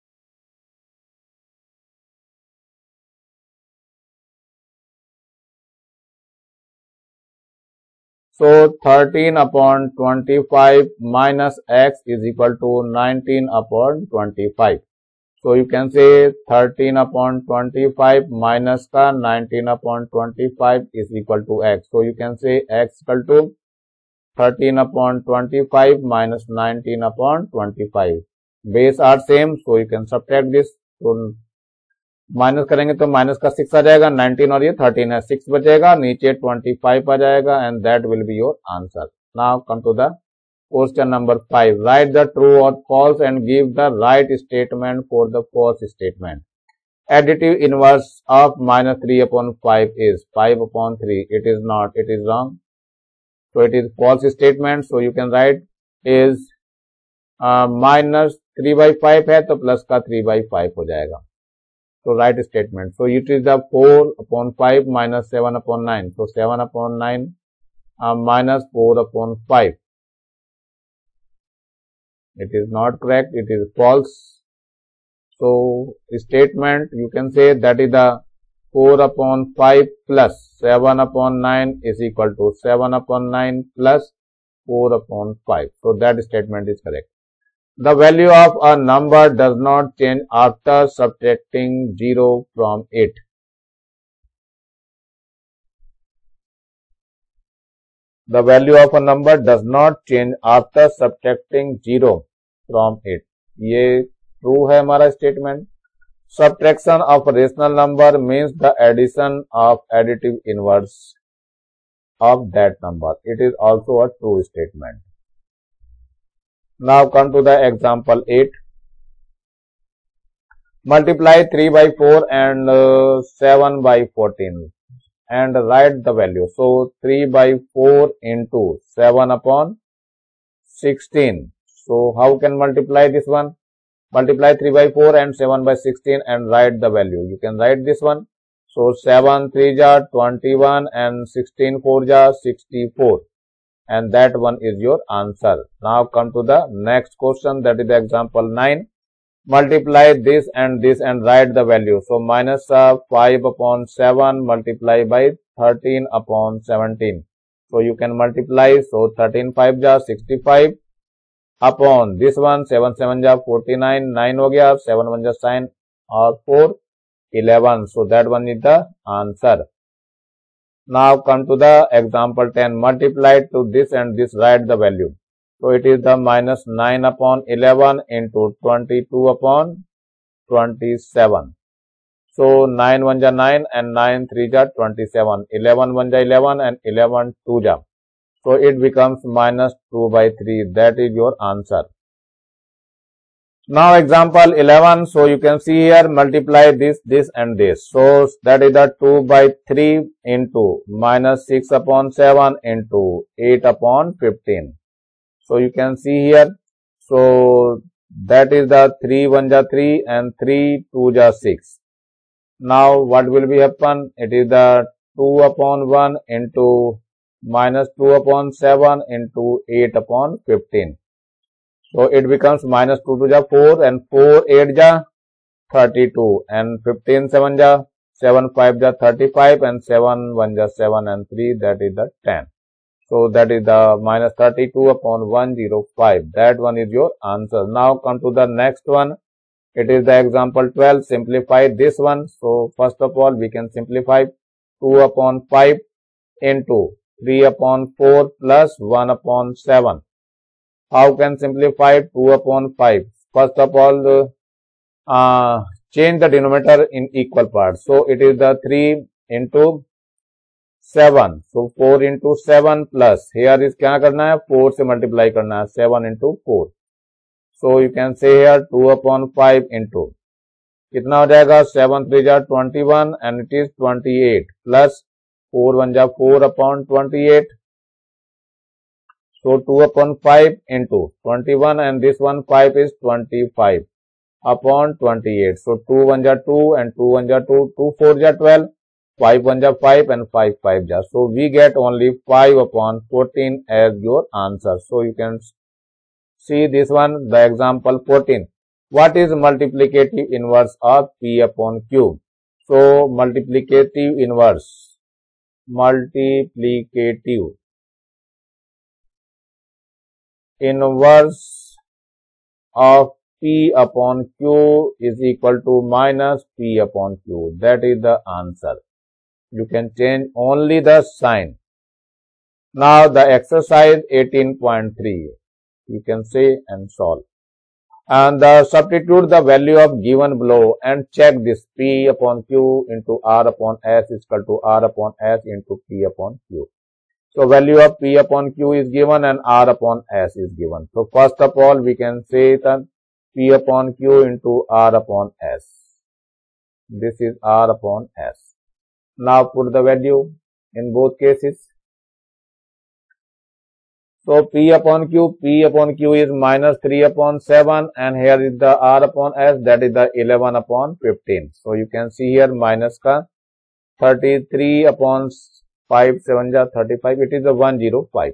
So thirteen upon twenty-five minus x is equal to nineteen upon twenty-five. So you can say thirteen upon twenty-five minus का nineteen upon twenty-five is equal to x. So you can say x equal to thirteen upon twenty-five minus nineteen upon twenty-five. Base are same, so you can subtract this. तो minus करेंगे तो minus का six आ जाएगा, nineteen और ये thirteen है, six बचेगा, नीचे ट्वेंटी फाइव आ जाएगा and that will be your answer. Now come to the question number five. Write the true और false and give the right statement for the false statement. Additive inverse of minus three upon five is five upon three. It is not, it is wrong. So it is false statement. So you can write is uh, minus three by five है तो plus का three by five हो जाएगा. So right statement. So it is the four upon five minus seven upon nine. So seven upon nine uh, minus four upon five. It is not correct. It is false. So statement you can say that is the four upon five plus seven upon nine is equal to seven upon nine plus four upon five. So that statement is correct. The value of a number does not change after subtracting zero from it. The value of a number does not change after subtracting zero from it. ये true है हमारा statement. Subtraction of a rational number means the addition of additive inverse of that number. It is also a true statement. Now come to the example eight. Multiply three by four and uh, seven by fourteen and write the value. So three by four into seven upon sixteen. So how can multiply this one? Multiply three by four and seven by sixteen and write the value. You can write this one. So seven three ja twenty-one and sixteen four ja sixty-four. And that one is your answer. Now come to the next question, that is the example nine. Multiply this and this and write the value. So minus uh, five upon seven multiply by thirteen upon seventeen. So you can multiply. So thirteen five ja sixty-five upon this one seven seven ja forty-nine, nine ho gaya, seven one ja nine or four, eleven. So that one is the answer. Now come to the example ten. Multiply to this and this, write the value. So it is the minus nine upon eleven into twenty-two upon twenty-seven. So nine one ja nine and nine three ja twenty-seven. eleven one ja eleven and eleven two ja. So it becomes minus two by three. That is your answer. Now example eleven. So you can see here, multiply this, this and this. So that is the two by three into minus six upon seven into eight upon fifteen. So you can see here. So that is the three one ja three and three two ja six. Now what will be happen? It is the two upon one into minus two upon seven into eight upon fifteen. So it becomes minus two two ja four and four eight ja thirty-two and fifteen seven ja seven five ja thirty-five and seven one ja seven and three, that is the ten. So that is the minus thirty-two upon one hundred five. That one is your answer. Now come to the next one. It is the example twelve. Simplify this one. So first of all, we can simplify two upon five into three upon four plus one upon seven. How can simplify two upon five? First of all, uh, change the denominator in equal parts. So it is the three into seven. So four into seven plus, here is क्या करना है, four से multiply करना है, seven into four. So you can say here two upon five into, कितना हो जाएगा, seven three ja twenty-one and it is twenty-eight plus four one ja four upon twenty-eight. So two upon five into twenty-one and this one five is twenty-five upon twenty-eight. So two one ja two and two one ja two, two four ja twelve. five one ja five and five five ja. So we get only five upon fourteen as your answer. So you can see this one, the example fourteen. What is multiplicative inverse of P upon Q? So multiplicative inverse, multiplicative inverse of P upon Q is equal to minus P upon Q. That is the answer. You can change only the sign. Now the exercise eighteen point three, you can say and solve. And the substitute the value of given below and check this P upon Q into R upon S is equal to R upon S into P upon Q. So value of P upon Q is given and R upon S is given. So first of all, we can say that P upon Q into R upon S. This is R upon S. Now put the value in both cases. So P upon Q, P upon Q is minus three upon seven and here is the R upon S, that is the eleven upon fifteen. So you can see here minus ka thirty-three upon five, seven ja thirty-five, it is a one hundred five.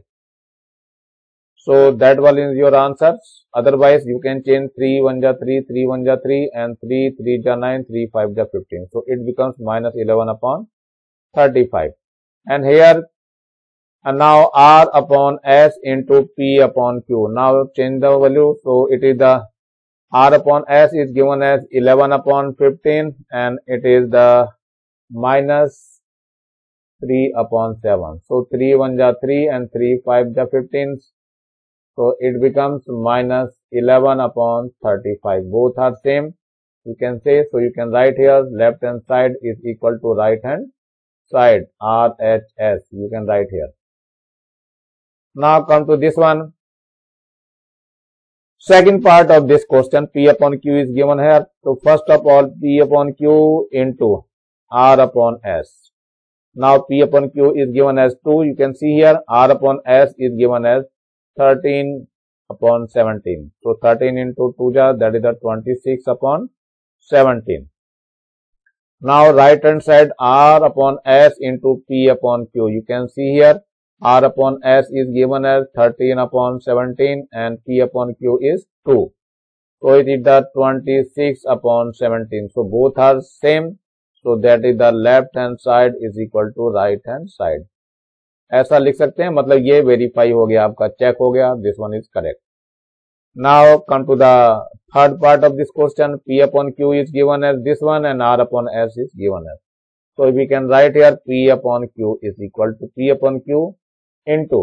So that one is your answer. Otherwise you can change three one ja three, three one ja three and three three ja nine, three five ja fifteen. So it becomes minus eleven upon thirty-five. And here and now R upon S into P upon Q. Now change the value. So it is the R upon S is given as eleven upon fifteen and it is the minus three upon seven. So three one ja three and three five ja fifteen. So it becomes minus eleven upon thirty-five. Both are same. You can say, so you can write here left hand side is equal to right hand side, R H S. You can write here. Now come to this one. Second part of this question, P upon Q is given here. So first of all, P upon Q into R upon S. Now P upon Q is given as two. You can see here R upon S is given as thirteen upon seventeen. So thirteen into two, that is the twenty-six upon seventeen. Now right hand side R upon S into P upon Q. You can see here R upon S is given as thirteen upon seventeen and P upon Q is two. So it is the twenty-six upon seventeen. So both are same. So that is the left hand side is equal to right hand side. ऐसा लिख सकते हैं, मतलब ये verify हो गया, आपका check हो गया, this one is correct. Now come to the third part of this question. P upon Q is given as this one and R upon S is given as. So we can write here P upon Q is equal to P upon Q into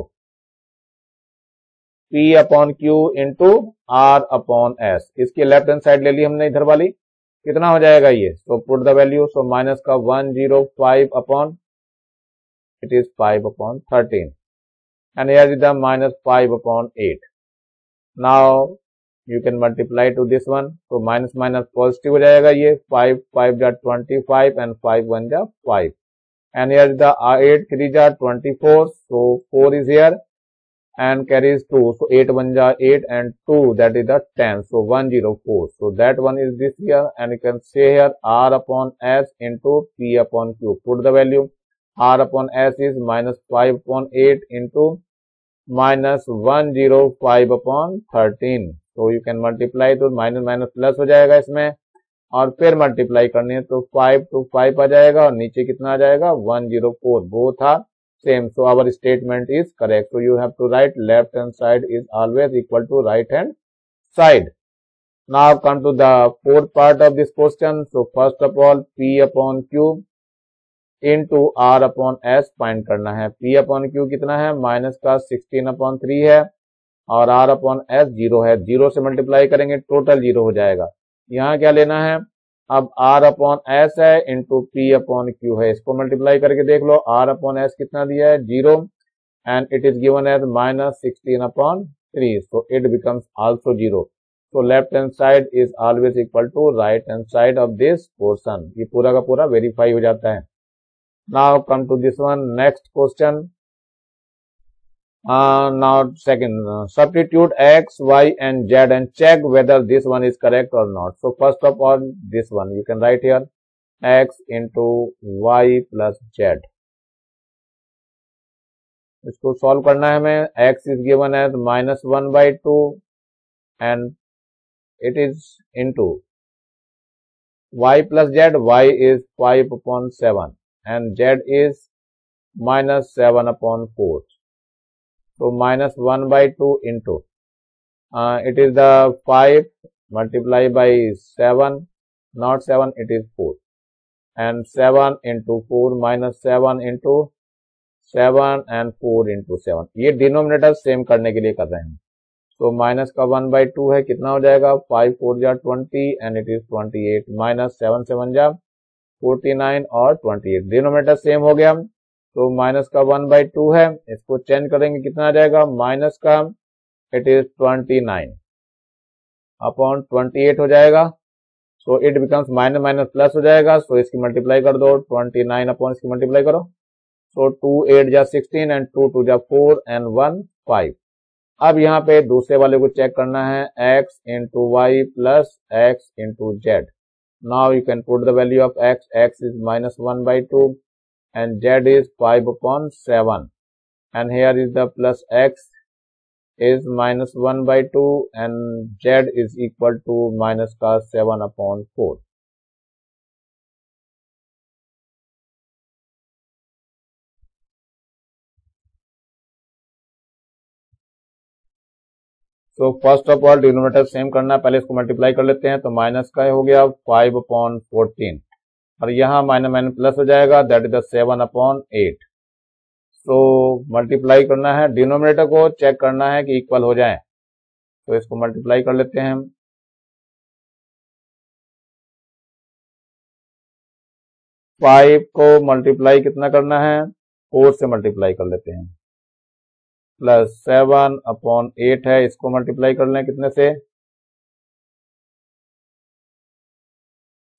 P upon Q into R upon S. इसकी left hand side ले ली हमने इधर वाली, कितना हो जाएगा ये? So put the value. So minus का one hundred five upon, it is five upon thirteen and here is the minus five upon eight. Now you can multiply to this one. So minus minus positive हो जाएगा ये, five five जा twenty-five and five one जा five and here is the eight three जा twenty-four. So four is here and carries two. So eight one ja eight and two, that is the ten. So one hundred four. So that one is this here and you can say here R upon S into P upon Q. Put the value. R upon S is minus five upon eight into minus one hundred five upon thirteen. So you can multiply to minus minus plus हो जाएगा इसमें और फिर multiply करनी है तो five to five आ जाएगा और नीचे कितना आ जाएगा one hundred four. Both are same. So our statement is correct. So you have to write left hand side is always equal to right hand side. Now come to the fourth part of this question. So first of all P upon Q into R upon S find करना है. P upon Q कितना है? Minus का sixteen upon three है और R upon S zero है. Zero से multiply करेंगे टोटल जीरो हो जाएगा. यहाँ क्या लेना है? अब R अपॉन S है इंटू P अपॉन Q है, इसको मल्टीप्लाई करके देख लो. R अपॉन S कितना दिया है? Zero and it is given as minus sixteen upon three. So it becomes also zero. So left hand side is always equal to right hand side of this portion. ये पूरा का पूरा verify हो जाता है. Now come to this one, next question. Uh, now second, uh, substitute x, y and z and check whether this one is correct or not. So first of all this one you can write here x into y plus z. इसको solve करना है हमें. x is given as minus one by two and it is into y plus z. y is five upon seven and z is minus seven upon four. So minus one by two into uh, it is the five multiplied by seven, not seven, it is four, and seven into four minus seven into seven and four into seven. ये denominator same करने के लिए कर रहे हैं. तो minus का one by two है, कितना हो जाएगा? five four जा twenty and it is twenty-eight minus seven seven जा forty-nine और twenty-eight. डिनोमिनेटर सेम हो गया. तो माइनस का one by two है, इसको चेंज करेंगे कितना आ जाएगा? माइनस का it is twenty-nine upon twenty-eight हो जाएगा. So it becomes minus minus plus हो जाएगा. सो so, इसकी मल्टीप्लाई कर दो. twenty-nine अपॉन इसकी मल्टीप्लाई करो. सो two eight जा sixteen एंड two two जा four एंड one five. अब यहाँ पे दूसरे वाले को चेक करना है. x into y plus x into z. Now you can put the value of x. x is minus one by two and z is five upon seven and here is the plus x is minus one by two and z is equal to minus का seven upon four. So first of all denominator same करना है. पहले इसको multiply कर लेते हैं. तो minus का हो गया five upon fourteen और यहाँ माइनस माइनस प्लस हो जाएगा. That is the seven upon eight. So multiply करना है. डिनोमिनेटर को चेक करना है कि इक्वल हो जाए. तो इसको मल्टीप्लाई कर लेते हैं हम. फाइव को मल्टीप्लाई कितना करना है? फोर से मल्टीप्लाई कर लेते हैं. प्लस सेवन अपॉन एट है, इसको मल्टीप्लाई कर लें कितने से?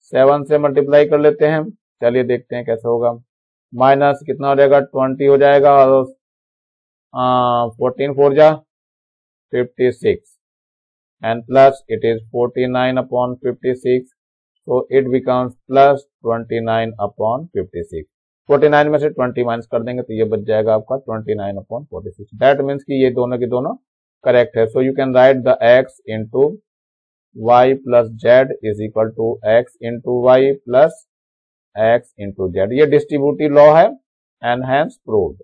सेवन से मल्टीप्लाई कर लेते हैं, चलिए देखते हैं कैसे होगा। माइनस कितना हो जाएगा, ट्वेंटी हो जाएगा, और फोर्टीन फोर जा fifty six, and plus it is forty-nine upon fifty-six, so it becomes plus twenty-nine upon fifty-six. forty-nine में से twenty माइनस कर देंगे तो ये बच जाएगा आपका twenty-nine upon forty-six. That means कि ये दोनों के दोनों करेक्ट है. So you can write the x into y plus z is equal to x into y plus x into z. ये डिस्ट्रीब्यूटिव लॉ है and hence proved.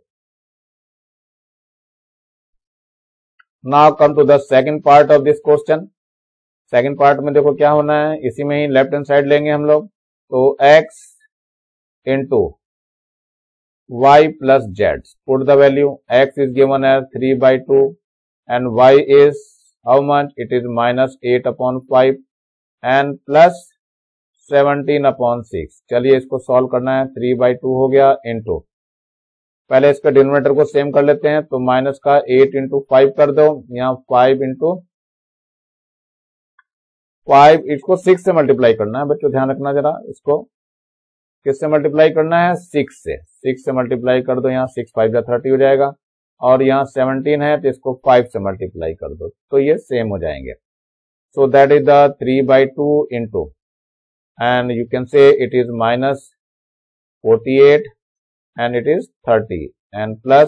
Now come to the second part of this question. Second part में देखो क्या होना है, इसी में ही left hand side लेंगे हम लोग. तो x into y plus z, put the value. x is given as three by two and y is how much, it is minus eight upon five and plus seventeen upon six. चलिए इसको solve करना है. Three by to हो गया into, पहले इसका denominator को same कर लेते हैं, तो माइनस का एट इंटू फाइव कर दो, यहाँ फाइव इंटू फाइव, इसको सिक्स से मल्टीप्लाई करना है बच्चों, ध्यान रखना जरा. इसको किससे मल्टीप्लाई करना है, सिक्स से. सिक्स से मल्टीप्लाई कर दो, यहाँ सिक्स फाइव या थर्टी हो जाएगा, और यहाँ सेवनटीन है तो इसको फाइव से मल्टीप्लाई कर दो, तो ये सेम हो जाएंगे. So that is the three by two into, and you can say it is minus forty eight and it is thirty and plus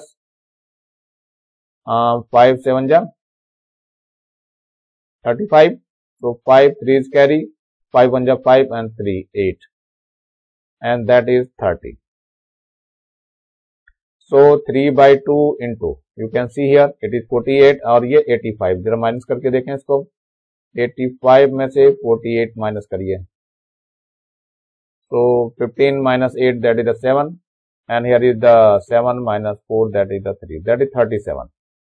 uh, five seven ja thirty-five, so five threes carry, five one ja five and three eight, and that is thirty. So three by two into, you can see here it is forty-eight और ये eighty-five. जरा minus करके देखें इसको, eighty-five में से forty-eight minus करिए, so fifteen minus eight, that is the seven. And here is the seven minus four, that is the three, that is thirty-seven.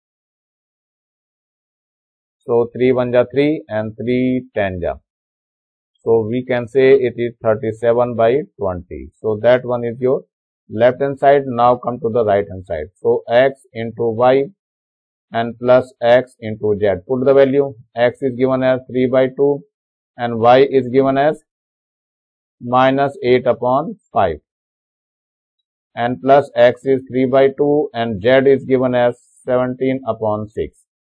So three one ja three and three ten ja. So we can say it is thirty-seven by twenty. So that one is your left hand side. Now come to the right hand side. So x into y and plus x into z. Put the value. X is given as three by two and y is given as minus eight upon five. And plus x is three by two and z is given as seventeen upon six.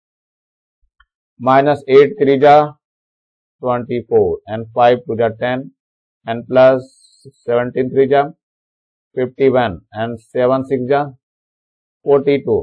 Minus eight three ja twenty-four and five two ja ten and plus seventeen three ja fifty-one and seven six ja forty-two.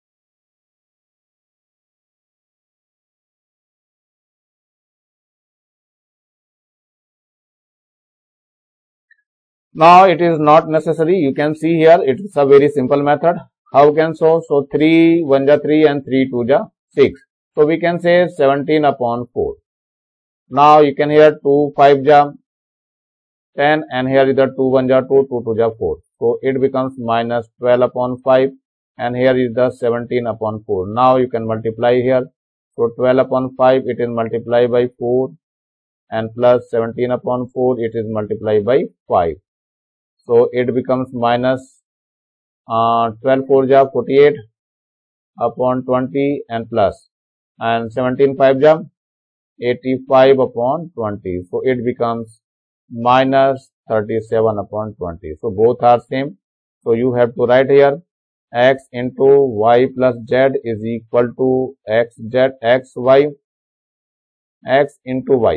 Now it is not necessary, you can see here it is a very simple method. How can so? So three one ja three and three two ja six. So we can say seventeen upon four. Now you can hear two five ja ten and here is the two one ja two, two two ja four. So it becomes minus twelve upon five and here is the seventeen upon four. Now you can multiply here. So twelve upon five, it is multiplied by four and plus seventeen upon four, it is multiplied by five. So it becomes minus uh, twelve four ja forty-eight upon twenty and plus and seventeen five ja eighty-five upon twenty. So it becomes minus thirty-seven upon twenty. So both are same. So you have to write here x into y plus z is equal to xz xy x into y.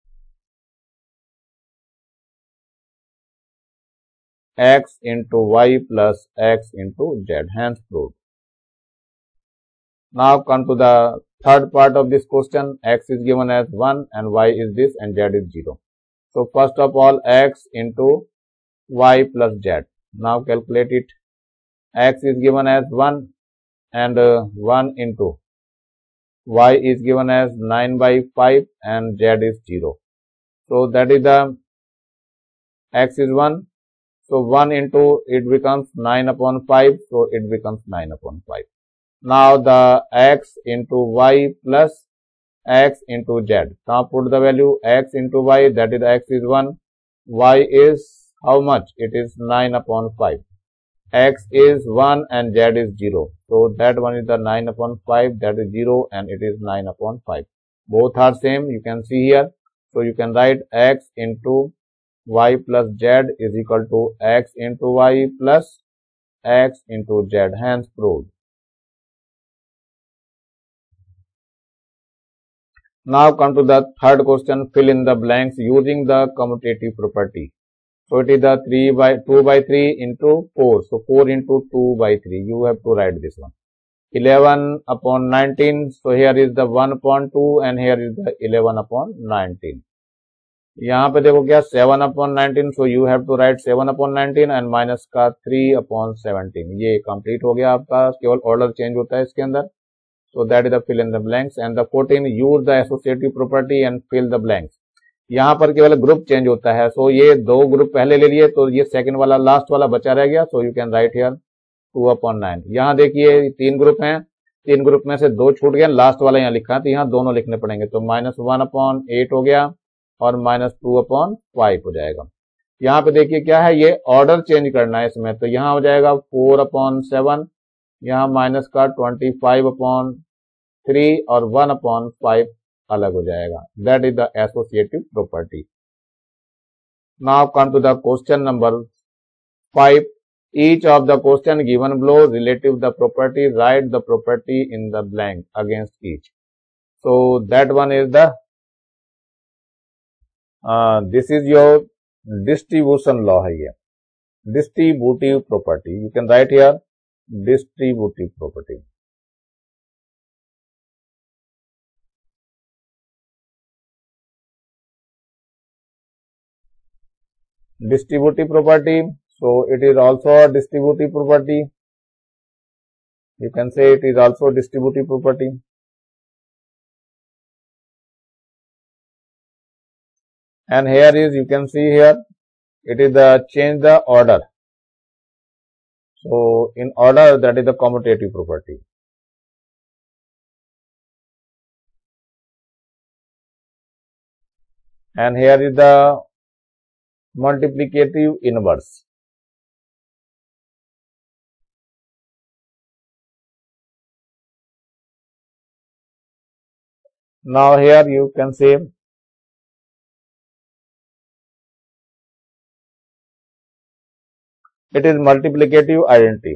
X into y plus x into z, hence proved. Now come to the third part of this question. X is given as one and y is this and z is zero. So first of all x into y plus z. Now calculate it. X is given as one and uh, one into y is given as nine by five and z is zero. So that is the x is one. So one into it becomes nine upon five. So it becomes nine upon five. Now the x into y plus x into z. Now put the value x into y, that is x is one. Y is how much? It is nine upon five. X is one and z is zero. So that one is the nine upon five, that is zero and it is nine upon five. Both are same, you can see here. So you can write x into y plus z is equal to x into y plus x into z, hence proved. Now come to the third question, fill in the blanks using the commutative property. So it is the three by two by three into four. So four into two by three. You have to write this one. eleven upon nineteen. So here is the one upon two and here is the eleven upon nineteen. यहाँ पे देखो क्या seven upon nineteen. So you have to write seven upon nineteen and minus का three upon seventeen. ये complete हो गया आपका. केवल ऑर्डर चेंज होता है इसके अंदर. So that is the fill in the blanks. And the fourteen use the associative property and fill the blanks. यहाँ पर केवल ग्रुप चेंज होता है. सो so, ये दो ग्रुप पहले ले लिए तो ये सेकंड वाला लास्ट वाला बचा रह गया. So you can write here two upon nine. यहाँ देखिए तीन ग्रुप हैं, तीन ग्रुप में से दो छूट गए, लास्ट वाला यहाँ लिखा है तो यहाँ दोनों लिखने पड़ेंगे. तो माइनस वन अपॉन एट हो गया और माइनस टू अपॉन फाइव हो जाएगा. यहाँ पे देखिए क्या है, ये ऑर्डर चेंज करना है इसमें. तो यहाँ हो जाएगा फोर अपॉन सेवन, यहाँ माइनस का ट्वेंटी फाइव अपॉन थ्री और वन अपॉन फाइव अलग हो जाएगा. That is the associative property. Now come to the question number five. Each of the question given below relative the property, write the property in the blank against each. So that one is the uh, this is your distribution law here. Distributive property. You can write here distributive property. Distributive property. So it is also a distributive property. You can say it is also distributive property. And here is, you can see here, it is the change the order. So in order, that is the commutative property. And here is the multiplicative inverse. Now here you can say it is multiplicative identity.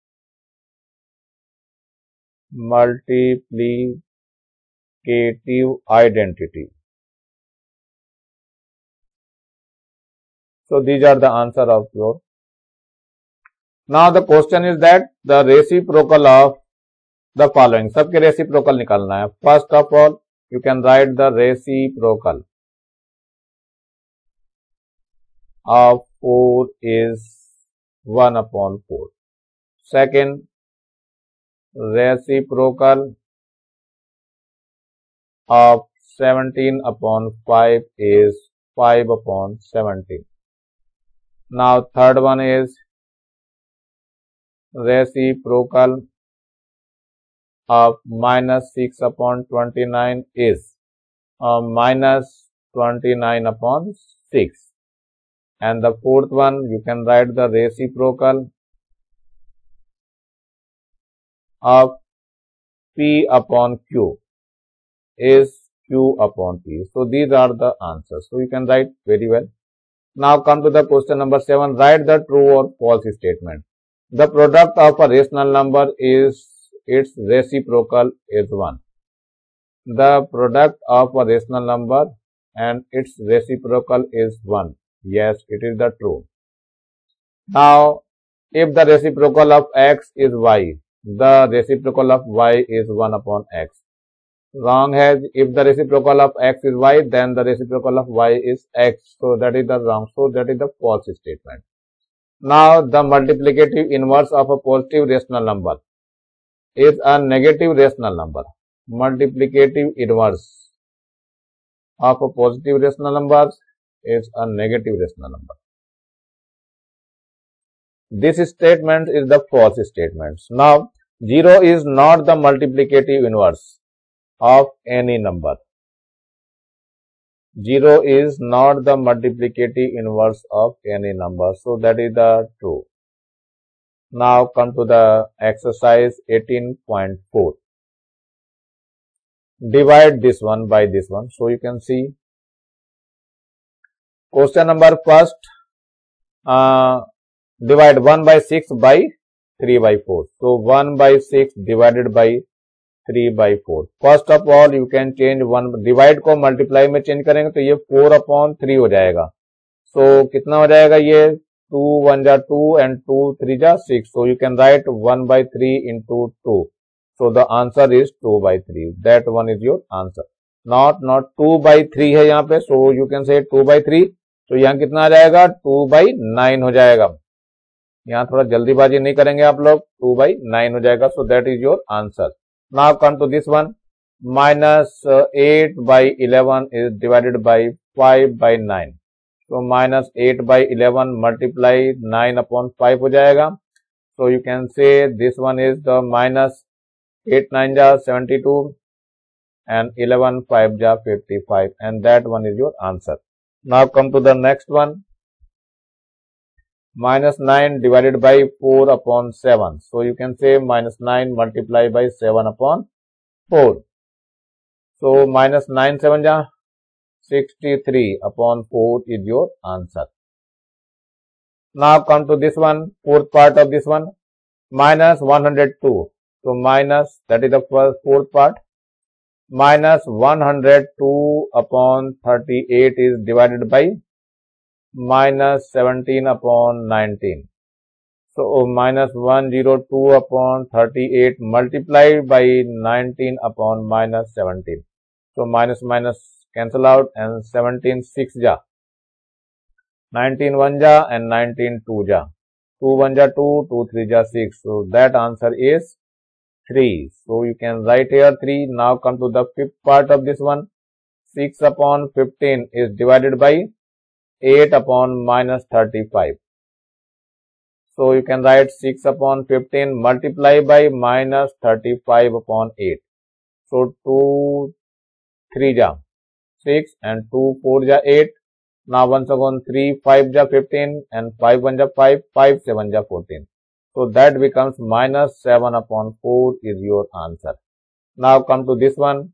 Multiplicative identity. So these are the answer of your. Now the question is that the reciprocal of the following. सबके reciprocal निकालना है. First of all, you can write the reciprocal of four is one upon four. Second, reciprocal of seventeen upon five is five upon seventeen. Now third one is reciprocal of minus six upon twenty-nine is uh, minus twenty-nine upon six. And the fourth one, you can write the reciprocal of P upon Q is Q upon P. So these are the answers. So you can write very well. Now come to the question number seven. Write the true or false statement. The product of a rational number is its reciprocal is one. The product of a rational number and its reciprocal is one. Yes, it is the true. Now, if the reciprocal of x is y, the reciprocal of y is one upon x. Wrong has, if the reciprocal of x is y, then the reciprocal of y is x. So that is the wrong. So that is the false statement. Now, the multiplicative inverse of a positive rational number is a negative rational number. Multiplicative inverse of a positive rational number is a negative rational number. This statement is the false statement. Now, zero is not the multiplicative inverse of any number. zero is not the multiplicative inverse of any number. So that is the true. Now come to the exercise eighteen point four. Divide this one by this one. So you can see Question number first, uh, divide one by six by three by four. So one by six divided by three by four. First of all, you can change one, divide को multiply में change करेंगे तो ये four upon three हो जाएगा. So कितना हो जाएगा ये, two one जा two and two three जा six. So you can write one by three into two. So the answer is two by three. That one is your answer. Not not two by three है यहाँ पे. So you can say two by three. तो यहाँ कितना आ जाएगा, two by nine हो जाएगा. यहाँ थोड़ा जल्दीबाजी नहीं करेंगे आप लोग, two by nine हो जाएगा. So that is your answer. Now come to this one. Minus uh, eight by eleven is divided by five by nine. So minus eight by eleven multiply nine upon five हो जाएगा. So you can say this one is the minus eight nine जा seventy-two and eleven five जा fifty-five, and that one is your answer. Now come to the next one. Minus nine divided by four upon seven. So you can say minus nine multiply by seven upon four. So minus nine seven ja sixty-three upon four is your answer. Now come to this one, fourth part of this one. Minus one hundred two. So minus, that is the first fourth part. Minus one hundred two upon thirty-eight is divided by minus seventeen upon nineteen. So minus one hundred two upon thirty-eight multiplied by nineteen upon minus seventeen. So minus minus cancel out and seventeen six ja. nineteen one ja and nineteen two ja. two one ja two, two three ja six. So that answer is three. So you can write here three. Now come to the fifth part of this one. six upon fifteen is divided by eight upon minus thirty-five. So you can write six upon fifteen multiply by minus thirty-five upon eight. So two three ja six and two four ja eight. Now once again three five ja fifteen and five one ja five, five seven ja fourteen. So that becomes minus seven upon four is your answer. Now come to this one.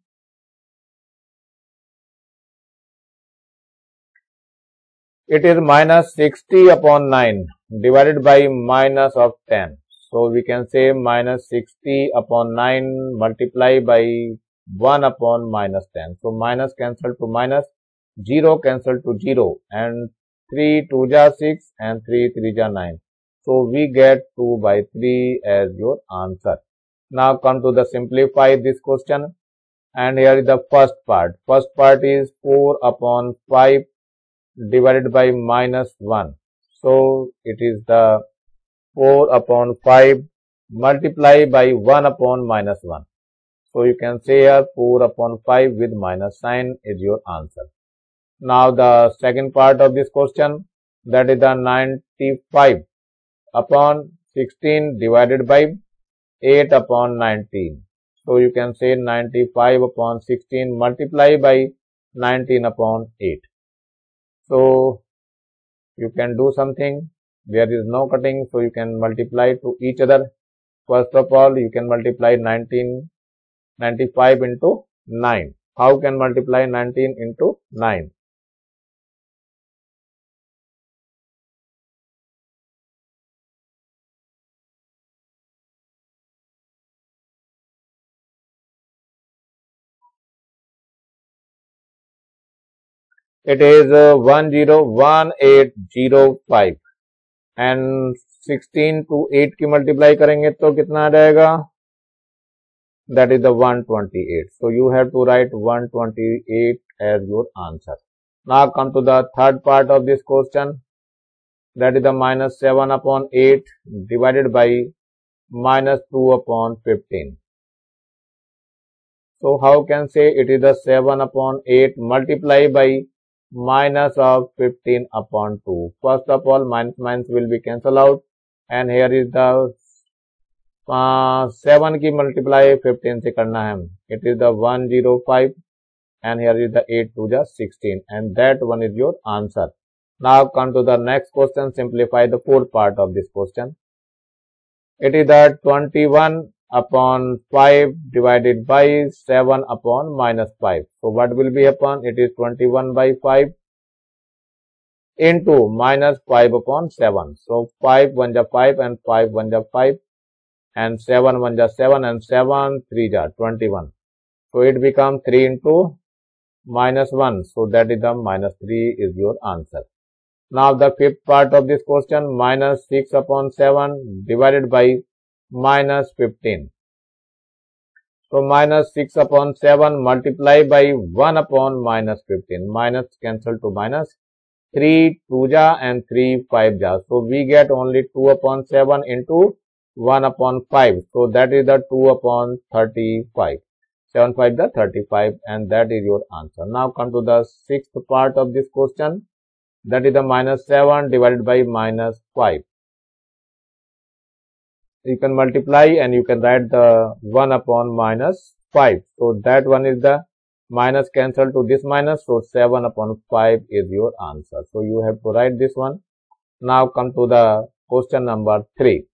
It is minus sixty upon nine divided by minus of ten. So we can say minus sixty upon nine multiply by one upon minus ten. So minus cancel to minus, zero cancel to zero, and three two ja six and three three ja nine. So we get two by three as your answer. Now come to the simplify this question, and here is the first part. First part is four upon five divided by minus one. So it is the four upon five multiply by one upon minus one. So you can say here four upon five with minus sign is your answer. Now the second part of this question, that is the ninety-five upon sixteen divided by eight upon nineteen. So you can say ninety-five upon sixteen multiply by nineteen upon eight. So you can do something. There is no cutting, so you can multiply to each other. First of all, you can multiply nineteen, ninety-five into nine. How can multiply nineteen into nine? It is uh, one zero one eight zero five and sixteen to eight की multiply करेंगे तो कितना आ जाएगा? That is the one twenty-eight. So you have to write one twenty-eight as your answer. Now come to the third part of this question. That is the minus seven upon eight divided by minus two upon fifteen. So how can say it is the seven upon eight multiply by minus of fifteen upon two. First of all, minus minus will be cancelled out, and here is the uh, seven की multiply fifteen से करना है. It is the one zero five, and here is the eight two जा sixteen, and that one is your answer. Now come to the next question. Simplify the fourth part of this question. It is the twenty-one upon five divided by seven upon minus five. So what will be upon? It is twenty-one by five into minus five upon seven. So five one ja five and five one ja five and seven one ja seven and seven three ja twenty-one. So it becomes three into minus one. So that is the minus three is your answer. Now the fifth part of this question, minus six upon seven divided by minus fifteen. So minus six upon seven multiply by one upon minus fifteen. Minus cancel to minus. three two ja and three five ja. So we get only two upon seven into one upon five. So that is the two upon thirty-five. seven five the thirty-five, and that is your answer. Now come to the sixth part of this question. That is the minus seven divided by minus five. You can multiply and you can write the one upon minus five. So that one is the minus cancel to this minus. So seven upon five is your answer. So you have to write this one. Now come to the question number three.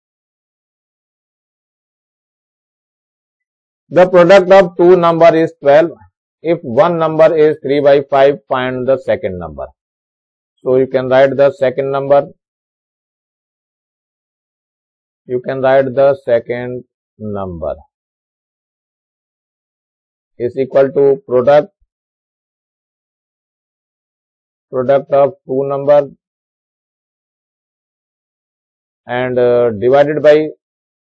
The product of two number is twelve. If one number is three by five, find the second number. So you can write the second number. You can write the second number is equal to product product of two number and uh, divided by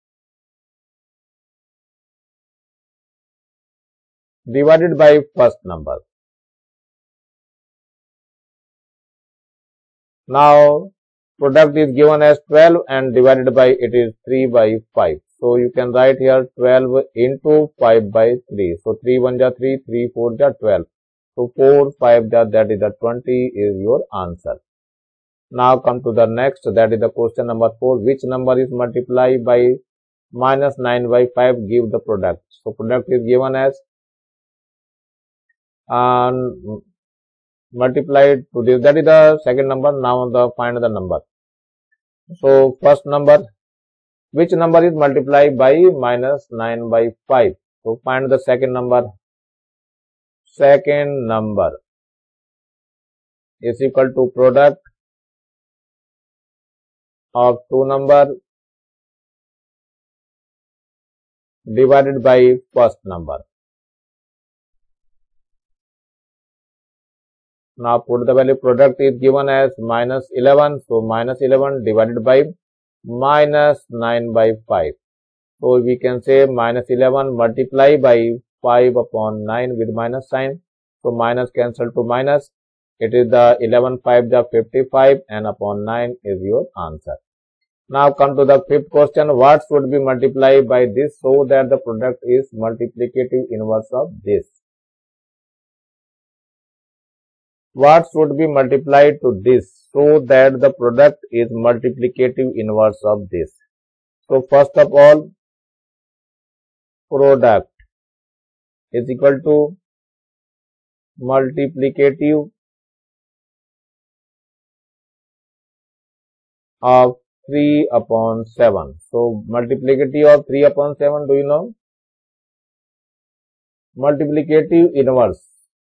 divided by first number. Now product is given as twelve and divided by it is three by five. So you can write here twelve into five by three. So three one ja three, three four ja twelve. So four five ja, that is the twenty is your answer. Now come to the next, that is the question number four. Which number is multiplied by minus nine by five? Give the product. So product is given as um, multiplied to this, that is the second number. Now the find the number. So first number, which number is multiplied by minus nine by five? So find the second number. Second number is equal to product of two number divided by first number. Now put the value. Product is given as minus eleven. So minus eleven divided by minus nine by five. So we can say minus eleven multiply by five upon nine with minus sign. So minus cancel to minus. It is the eleven five ja fifty-five and upon nine is your answer. Now come to the fifth question. What should be multiplied by this so that the product is multiplicative inverse of this? What should be multiplied to this so that the product is multiplicative inverse of this? So first of all, product is equal to multiplicative of three upon seven. So multiplicative of three upon seven, do you know? Multiplicative inverse,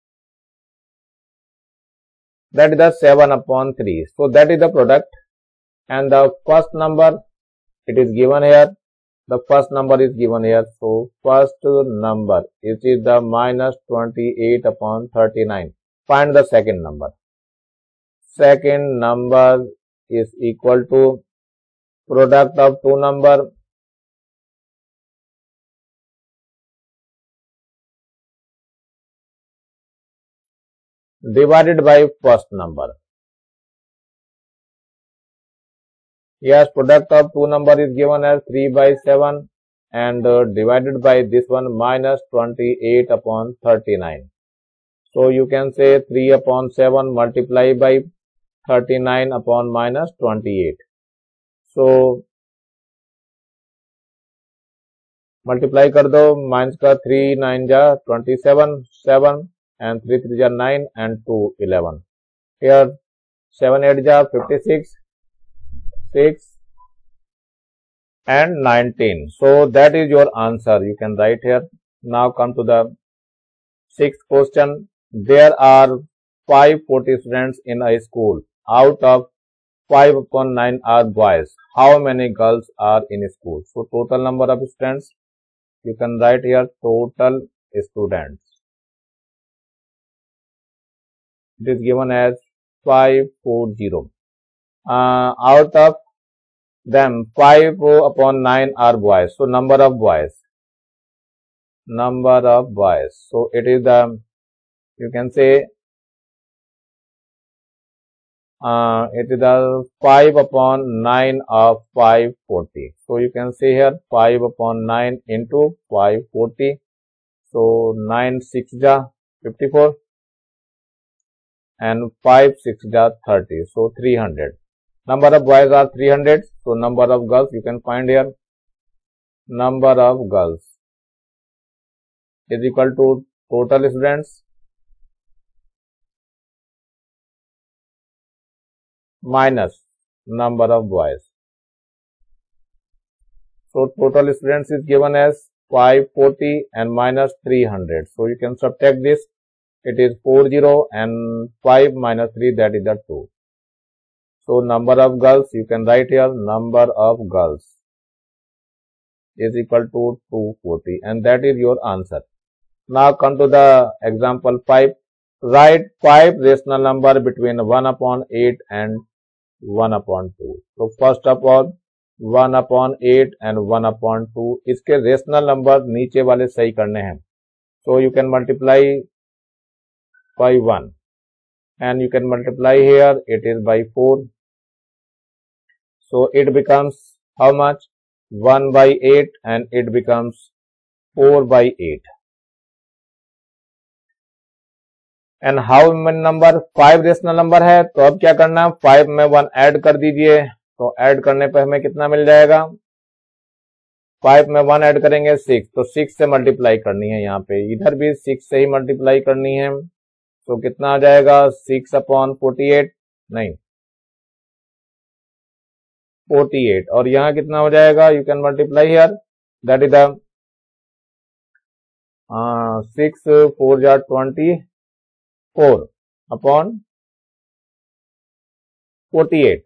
that is the seven upon three. So that is the product, and the first number it is given here. The first number is given here. So first number, it is the minus twenty-eight upon thirty-nine. Find the second number. Second number is equal to product of two number divided by first number. Yes, product of two number is given as three by seven and uh, divided by this one minus twenty-eight upon thirty-nine. So you can say three upon seven multiplied by thirty-nine upon minus twenty-eight. So multiply कर दो, minus का three nine जा twenty-seven, seven and three three ja nine and two eleven. Here seven eight ja fifty-six, six and nineteen. So that is your answer. You can write here. Now come to the sixth question. There are five forty students in a school. out of five upon nine are boys, how many girls are in school? So total number of students, you can write here total students. It is given as five forty. Uh, out of them, five upon nine are boys. So number of boys. Number of boys. So it is the, you can say, uh, it is the five upon nine of five forty. So you can say here five upon nine into five forty. So nine six ja fifty-four and five six ja thirty. So three hundred. Number of boys are three hundred. So number of girls you can find here. Number of girls is equal to total students minus number of boys. So total students is given as five forty and minus three hundred. So you can subtract this. It is forty and five minus three, that is the two. So number of girls, you can write here number of girls is equal to two forty, and that is your answer. Now come to the example five. Write five rational number between one upon eight and one upon two. So first of all one upon eight and one upon two, इसके rational number नीचे वाले सही करने हैं. So you can multiply by one and you can multiply here, it is by four. So it becomes how much? one by eight and it becomes four by eight. And how many number? five rational number है, तो अब क्या करना है, five में one add कर दीजिए. तो ऐड करने पर हमें कितना मिल जाएगा? five में one ऐड करेंगे six, तो six से मल्टीप्लाई करनी है. यहाँ पे इधर भी six से ही मल्टीप्लाई करनी है. तो कितना आ जाएगा? six अपॉन forty-eight, नहीं forty-eight, और यहाँ कितना हो जाएगा? You can multiply here, that is the six four जा twenty-four अपॉन forty-eight.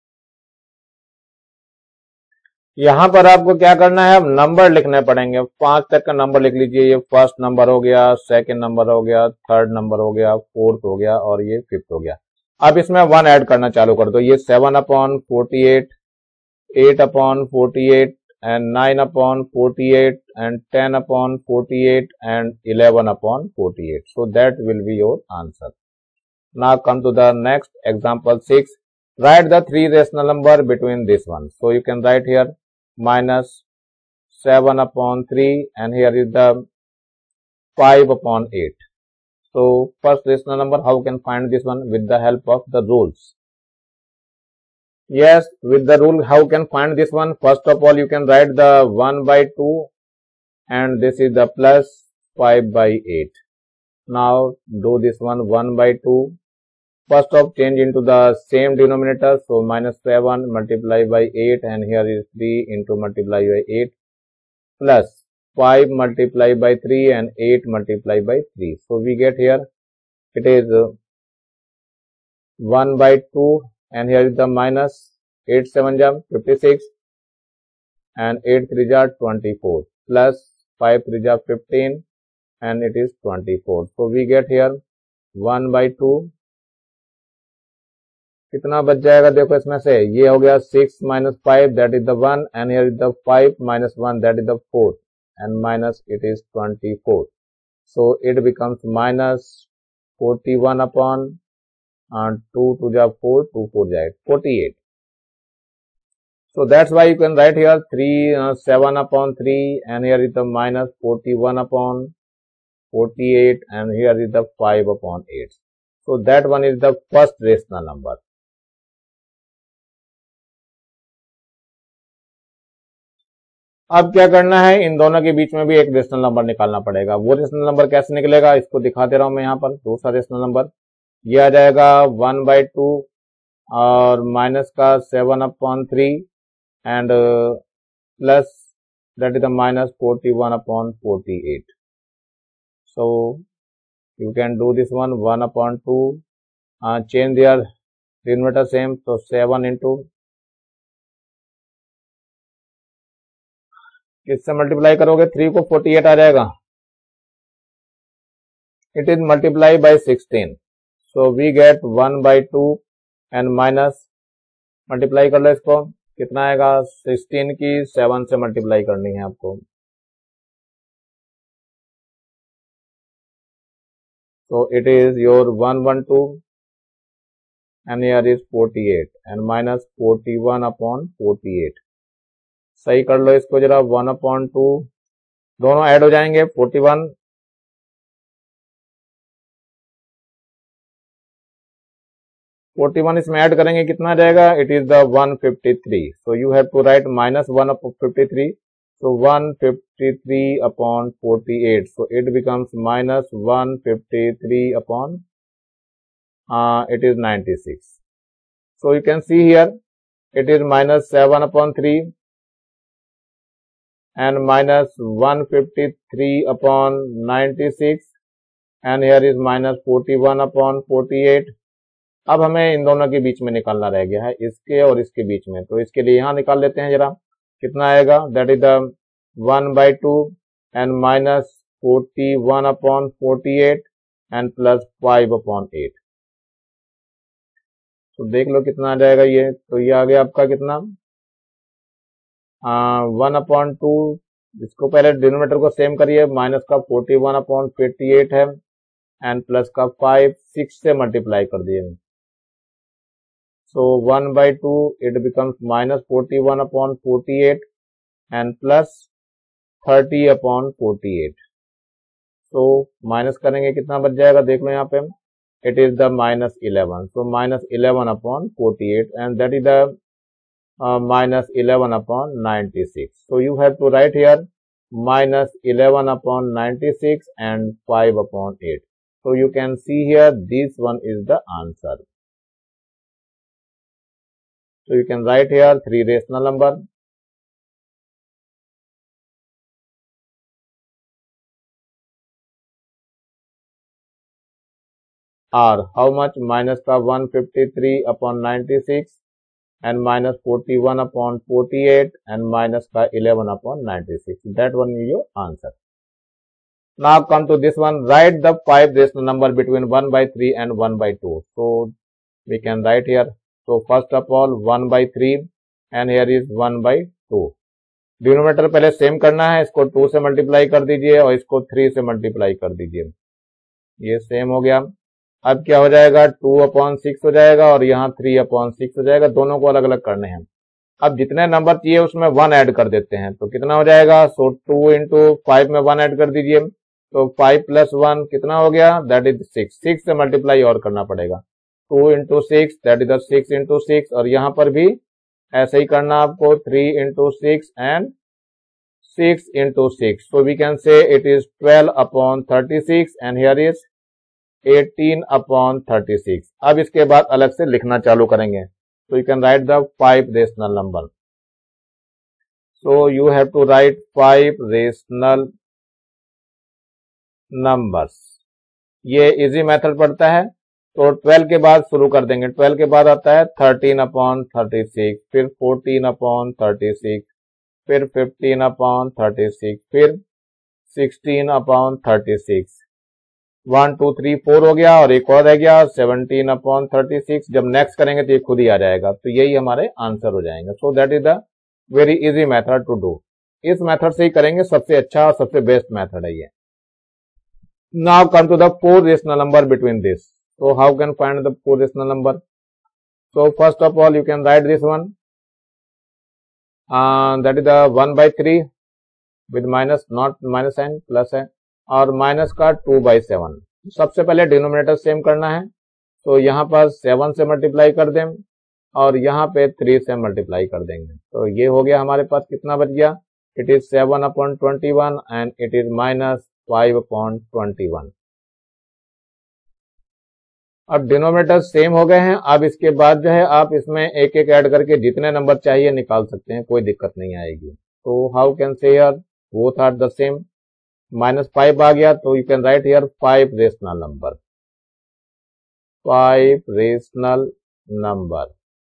यहां पर आपको क्या करना है, अब नंबर लिखने पड़ेंगे. पांच तक का नंबर लिख लीजिए. ये फर्स्ट नंबर हो गया, सेकंड नंबर हो गया, थर्ड नंबर हो गया, फोर्थ हो गया और ये फिफ्थ हो गया. अब इसमें वन ऐड करना चालू कर दो. ये seven upon forty eight, eight upon forty eight and nine upon forty-eight and ten upon forty-eight and eleven upon forty-eight. So that will be your answer. Now come to the next example six. Write the three rational number between this one. So you can write here minus seven upon three and here is the five upon eight. So first rational number, how can find this one? With the help of the rules. Yes, with the rule, how can find this one? First of all, you can write the one by two and this is the plus five by eight. Now do this one, one by two. First of change into the same denominator. So minus seven multiply by eight and here is three into multiply by eight plus five multiply by three and eight multiply by three. So we get here, it is one by two. And here is the minus eight seven ja fifty-six and eight three ja twenty-four plus five three ja fifteen and it is twenty-four. So we get here one by two. कितना बच जाएगा देखो इसमें से, ये हो गया six minus five, that is the one, and here is the five minus one, that is the four, and minus it is twenty-four. So it becomes minus forty-one upon and two to ja four, two four ja eight, forty-eight. So that's why you can write here three, uh, seven upon three and here is the minus forty-one upon forty-eight and here is the five upon eight. So that one is the first rational number. अब क्या करना है, इन दोनों के बीच में भी एक rational number निकालना पड़ेगा. वो रेशनल नंबर कैसे निकलेगा, इसको दिखा दे रहा हूं मैं यहाँ पर. दूसरा रेशनल नंबर ये आ जाएगा वन बाई टू और माइनस का seven upon three and plus that is the minus forty one upon forty eight. So you can do this one, one upon two, change their denominator same, तो seven into किससे multiply करोगे, three को forty eight आ जाएगा, it is multiply by sixteen, so we get one by two and minus multiply कर लो इसको, कितना आएगा, सिक्सटीन की सेवन से मल्टीप्लाई करनी है आपको, so it is your one hundred twelve and here is forty-eight and minus forty-one upon forty-eight. सही कर लो इसको जरा, वन अपॉन टू दोनों ऐड हो जाएंगे, फोर्टी वन फोर्टी वन इसमें ऐड करेंगे, कितना आ जाएगा, it is the one fifty three, so you have to write minus one upon fifty three, so one fifty-three upon forty-eight, so it becomes minus one fifty-three upon uh, it is ninety-six. So you can see here it is minus seven upon three and minus one fifty-three upon ninety-six and here is minus forty-one upon forty-eight. अब हमें इन दोनों के बीच में निकालना रह गया है, इसके और इसके बीच में, तो इसके लिए यहां निकाल लेते हैं जरा, कितना आएगा, that is the one by two and minus forty one upon forty eight and plus five upon eight, तो देख लो कितना आ जाएगा ये, तो ये आ गया आपका कितना, वन अपॉन टू, इसको पहले डिनोमिनेटर को सेम करिए, माइनस का forty one upon fifty eight है एंड प्लस का फाइव, सिक्स से मल्टीप्लाई कर दिए, so one by two it becomes minus forty-one upon forty-eight and plus thirty upon forty-eight, so minus करेंगे कितना बच जाएगा, देख लो यहाँ पे, it is the minus eleven, so minus eleven upon forty-eight and that is the uh, minus eleven upon ninety-six, so you have to write here minus eleven upon ninety-six and five upon eight, so you can see here this one is the answer. So you can write here three rational number. Are how much, minus का one fifty-three upon ninety-six and minus forty-one upon forty-eight and minus का eleven upon ninety-six. That one is your answer. Now come to this one. Write the five rational number between one by three and one by two. So we can write here. So first of all one by three and here is one by two. Denominator पहले same करना है, इसको to से multiply कर दीजिए और इसको three से मल्टीप्लाई कर दीजिए, ये सेम हो गया। अब क्या हो जाएगा, टू अपॉन सिक्स हो जाएगा और यहाँ थ्री अपॉन सिक्स हो जाएगा, दोनों को अलग अलग करने हैं। अब जितने नंबर चाहिए उसमें वन ऐड कर देते हैं, तो कितना हो जाएगा, सो टू इंटू फाइव में वन ऐड कर दीजिए, तो फाइव प्लस वन कितना हो गया, दैट इज सिक्स। सिक्स से मल्टीप्लाई और करना पड़ेगा, two into six that is the six into six, और यहाँ पर भी ऐसे ही करना आपको, three into six and six into six, so we can say it is twelve upon thirty six and here is eighteen upon thirty six. अब इसके बाद अलग से लिखना चालू करेंगे, so you can write the five rational number. So you have to write five rational numbers. ये easy method पड़ता है, तो ट्वेल्व के बाद शुरू कर देंगे। ट्वेल्व के बाद आता है थर्टीन अपॉन थर्टी सिक्स, फिर फोर्टीन अपॉन थर्टी सिक्स, फिर फिफ्टीन अपॉन थर्टी सिक्स, फिर sixteen upon thirty six, one two three four हो गया और एक और रह गया सेवनटीन अपॉन थर्टी सिक्स। जब नेक्स्ट करेंगे तो ये खुद ही आ जाएगा, तो यही हमारे आंसर हो जाएंगे। So that is the very easy method to do. इस मेथड से ही करेंगे, सबसे अच्छा और सबसे बेस्ट मेथड है ये। Now come to the four rational number between this. So how can find the four rational number? So first of all you can write this one, that is the one by three with minus, not minus sign, plus है, और minus का two by seven. सबसे पहले denominator same करना है, तो यहाँ पर सेवन से मल्टीप्लाई कर दें और यहाँ पे थ्री से मल्टीप्लाई कर देंगे, तो ये हो गया हमारे पास, कितना बच गया, it is seven upon twenty one and it is minus five upon twenty one. अब डिनोमिनेटर सेम हो गए हैं, अब इसके बाद जो है आप इसमें एक एक ऐड करके जितने नंबर चाहिए निकाल सकते हैं, कोई दिक्कत नहीं आएगी। तो how can say here both are the same, minus five आ गया, तो you can write here five rational number, five rational number.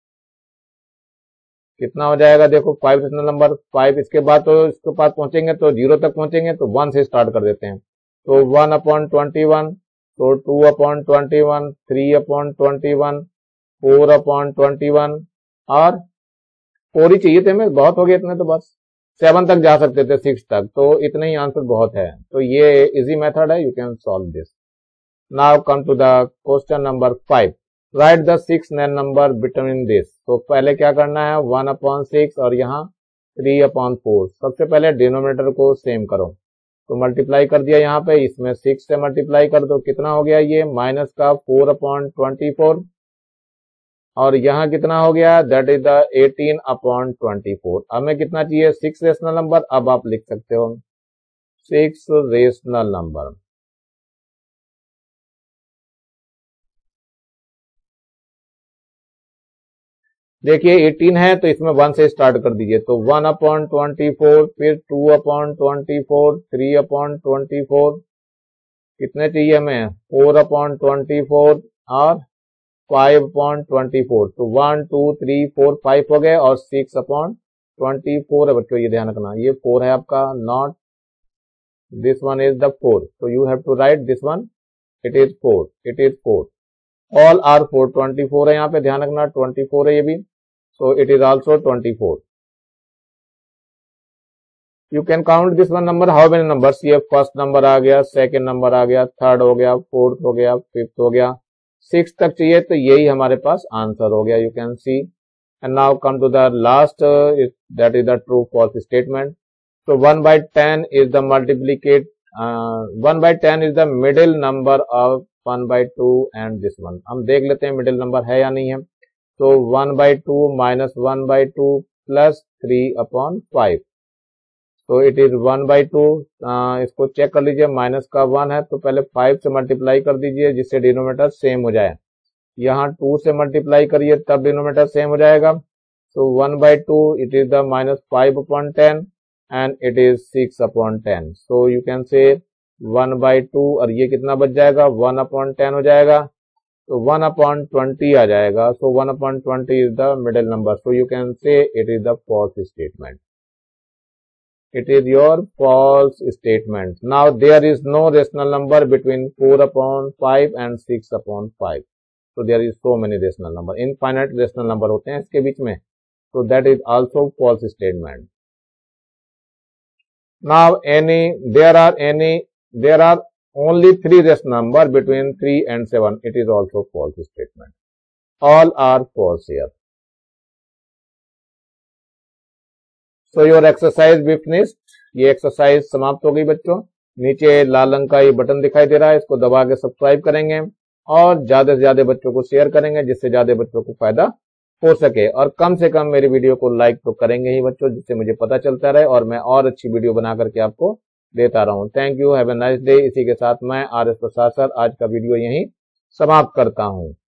कितना हो जाएगा, देखो फाइव रेशनल नंबर, फाइव इसके बाद तो इसके पास पहुंचेंगे तो जीरो तक पहुंचेंगे, तो वन से स्टार्ट कर देते हैं। तो वन अपॉन ट्वेंटी वन, तो two upon twenty one, three upon twenty one, four upon twenty one, और फोर ही चाहिए थे हमें, बहुत हो गए इतने, तो बस सेवन तक जा सकते थे, सिक्स तक, तो इतने ही आंसर बहुत है। तो ये इजी मेथड है, you can solve this. Now come to the question number five, write the six nail number between this. तो पहले क्या करना है, वन अपॉन सिक्स और यहाँ थ्री अपॉन फोर। सबसे पहले डिनोमिनेटर को सेम करो, तो मल्टीप्लाई कर दिया यहाँ पे, इसमें सिक्स से मल्टीप्लाई कर दो, कितना हो गया ये माइनस का फोर अपॉन ट्वेंटी फोर, और यहाँ कितना हो गया, that is the eighteen upon twenty four. अब हमें कितना चाहिए, सिक्स रेशनल नंबर। अब आप लिख सकते हो सिक्स रेशनल नंबर। देखिए एटीन है तो इसमें वन से स्टार्ट कर दीजिए, तो वन अपॉन ट्वेंटी फोर, फिर two upon twenty four, three upon twenty four, कितने चाहिए हमें, फोर अपॉन ट्वेंटी फोर, और फाइव अपॉन ट्वेंटी फोर। तो one two three four five हो गए, और सिक्स अपॉन ट्वेंटी फोर है बच्चों, ये ध्यान रखना, ये फोर है आपका, not this one is the four, so you have to write this one, it is four, it is four, all are four, twenty four है यहाँ पे, ध्यान रखना ट्वेंटी फोर है ये भी, so it is also twenty four. you can count this one number, how many numbers, ये first number आ गया, सेकेंड नंबर आ गया, थर्ड हो गया, फोर्थ हो गया, फिफ्थ हो गया, सिक्स तक चाहिए, तो यही हमारे पास आंसर हो गया, you can see. And now come to the last, that is the true false statement. So one by ten is the multiplicate, uh, one by ten is the middle number of one by two and this one। हम देख लेते हैं middle number है या नहीं है। तो one by two minus one by two plus three upon five, तो it is one by two. इसको चेक कर लीजिए, माइनस का वन है तो पहले फाइव से मल्टीप्लाई कर दीजिए जिससे डिनोमिनेटर सेम हो जाए। यहाँ टू से मल्टीप्लाई करिए तब डिनोमिनेटर सेम हो जाएगा। तो one by two it is the minus five upon ten and it is six upon ten, so you can say one by two, और ये कितना बच जाएगा, वन upon टेन हो जाएगा, तो वन upon ट्वेंटी आ जाएगा। so one upon twenty is the middle number, so you can say it is the false statement, it is your false statement। now there is no rational number between four upon five and six upon five, so there is so many rational number, infinite rational number होते हैं इसके बीच में, so that is also false statement। Now any there are any there are only three rational number between three and seven, it is also false statement, all are false here। so your exercise be finished, ये exercise समाप्त हो गई बच्चों। नीचे लाल रंग का ये button दिखाई दे रहा है, इसको दबा के सब्सक्राइब करेंगे और ज्यादा से ज्यादा बच्चों को शेयर करेंगे जिससे ज्यादा बच्चों को फायदा हो सके, और कम से कम मेरी वीडियो को लाइक तो करेंगे ही बच्चों, जिससे मुझे पता चलता रहे और मैं और अच्छी वीडियो बना करके आपको देता रहूं। Thank you, have a nice day. इसी के साथ मैं आर एस प्रसाद सर आज का वीडियो यहीं समाप्त करता हूं।